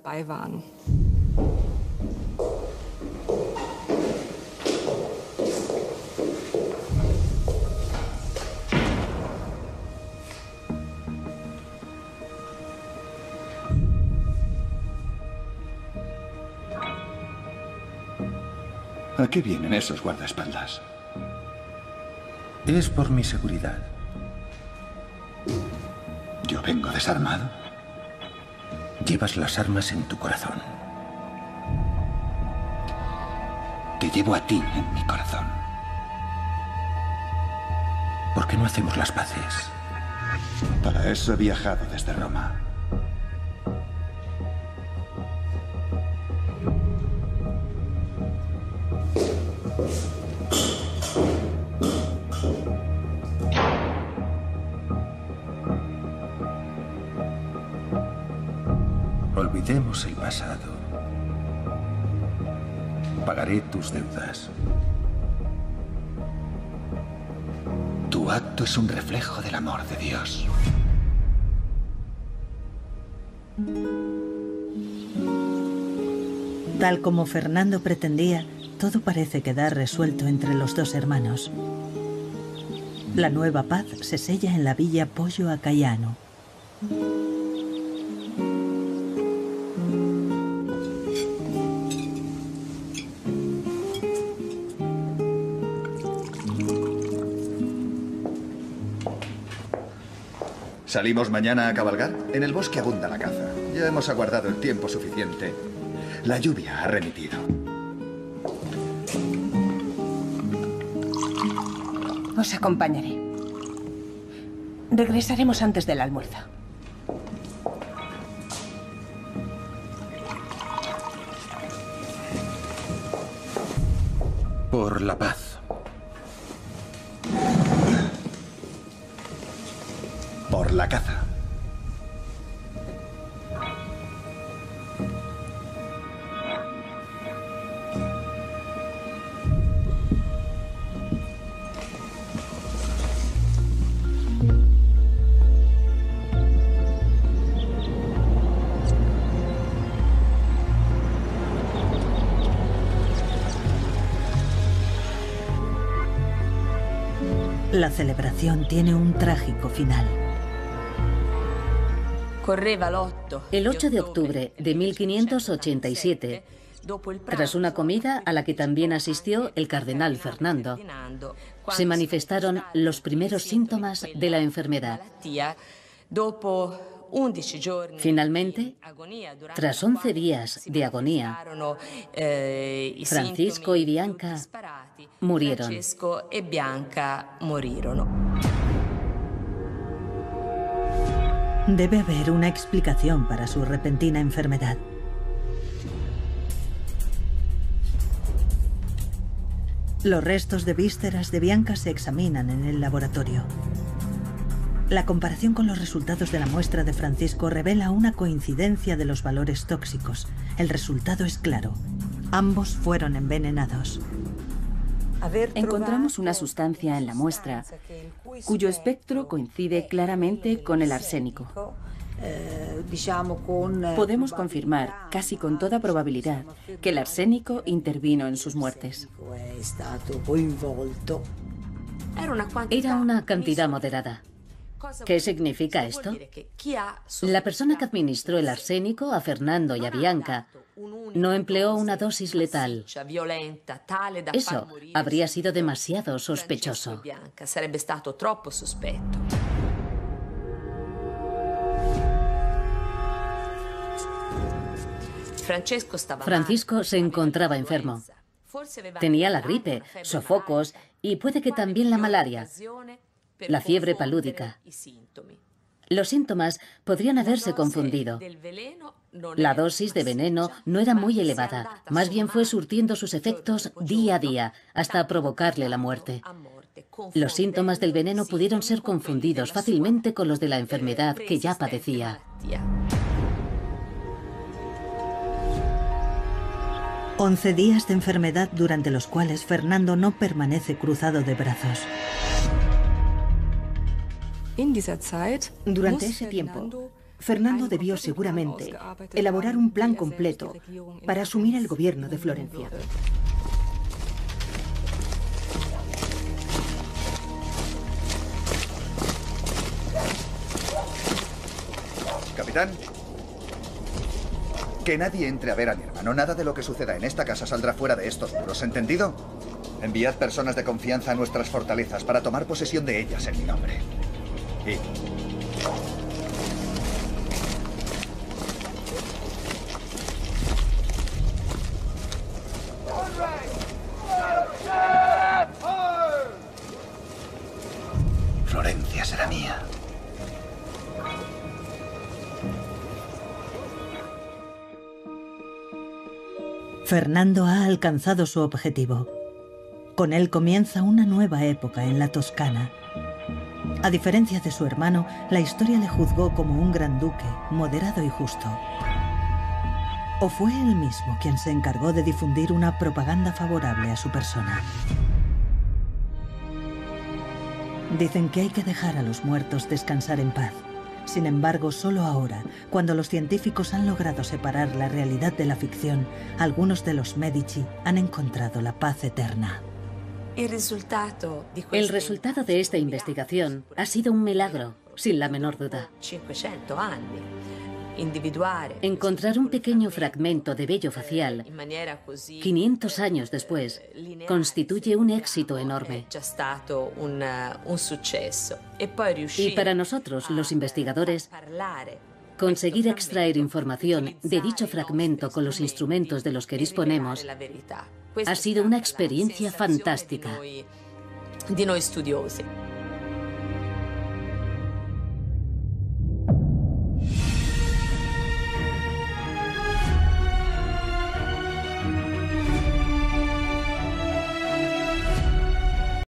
¿A qué vienen esos guardaespaldas? Es por mi seguridad. ¿Yo vengo desarmado? Llevas las armas en tu corazón. Te llevo a ti en mi corazón. ¿Por qué no hacemos las paces? Para eso he viajado desde Roma. Olvidemos el pasado. Pagaré tus deudas. Tu acto es un reflejo del amor de Dios. Tal como Fernando pretendía, todo parece quedar resuelto entre los dos hermanos. La nueva paz se sella en la villa Pollo a Caiano. ¿Salimos mañana a cabalgar? En el bosque abunda la caza. Ya hemos aguardado el tiempo suficiente. La lluvia ha remitido. Os acompañaré. Regresaremos antes del almuerzo. Por la paz. Por la caza. La celebración tiene un trágico final. El ocho de octubre de mil quinientos ochenta y siete, tras una comida a la que también asistió el cardenal Fernando, se manifestaron los primeros síntomas de la enfermedad. Finalmente, tras once días de agonía, Francisco y Bianca murieron. Debe haber una explicación para su repentina enfermedad. Los restos de vísceras de Bianca se examinan en el laboratorio. La comparación con los resultados de la muestra de Francisco revela una coincidencia de los valores tóxicos. El resultado es claro. Ambos fueron envenenados. Encontramos una sustancia en la muestra cuyo espectro coincide claramente con el arsénico. Podemos confirmar, casi con toda probabilidad, que el arsénico intervino en sus muertes. Era una cantidad moderada. ¿Qué significa esto? La persona que administró el arsénico a Fernando y a Bianca no empleó una dosis letal. Eso habría sido demasiado sospechoso. Francisco se encontraba enfermo. Tenía la gripe, sofocos y puede que también la malaria, la fiebre palúdica. Los síntomas podrían haberse confundido. La dosis de veneno no era muy elevada, más bien fue surtiendo sus efectos día a día, hasta provocarle la muerte. Los síntomas del veneno pudieron ser confundidos fácilmente con los de la enfermedad que ya padecía. Once días de enfermedad durante los cuales Fernando no permanece cruzado de brazos. Durante ese tiempo, Fernando debió seguramente elaborar un plan completo para asumir el gobierno de Florencia. Capitán, que nadie entre a ver a mi hermano. Nada de lo que suceda en esta casa saldrá fuera de estos muros, ¿entendido? Enviad personas de confianza a nuestras fortalezas para tomar posesión de ellas en mi nombre. Y... Florencia será mía. Fernando ha alcanzado su objetivo. Con él comienza una nueva época en la Toscana. A diferencia de su hermano, la historia le juzgó como un gran duque, moderado y justo. ¿O fue él mismo quien se encargó de difundir una propaganda favorable a su persona? Dicen que hay que dejar a los muertos descansar en paz. Sin embargo, solo ahora, cuando los científicos han logrado separar la realidad de la ficción, algunos de los Medici han encontrado la paz eterna. El resultado de esta investigación ha sido un milagro, sin la menor duda. Encontrar un pequeño fragmento de vello facial, quinientos años después, constituye un éxito enorme. Y para nosotros, los investigadores, conseguir extraer información de dicho fragmento con los instrumentos de los que disponemos ha sido una experiencia fantástica. Di noi studiosi.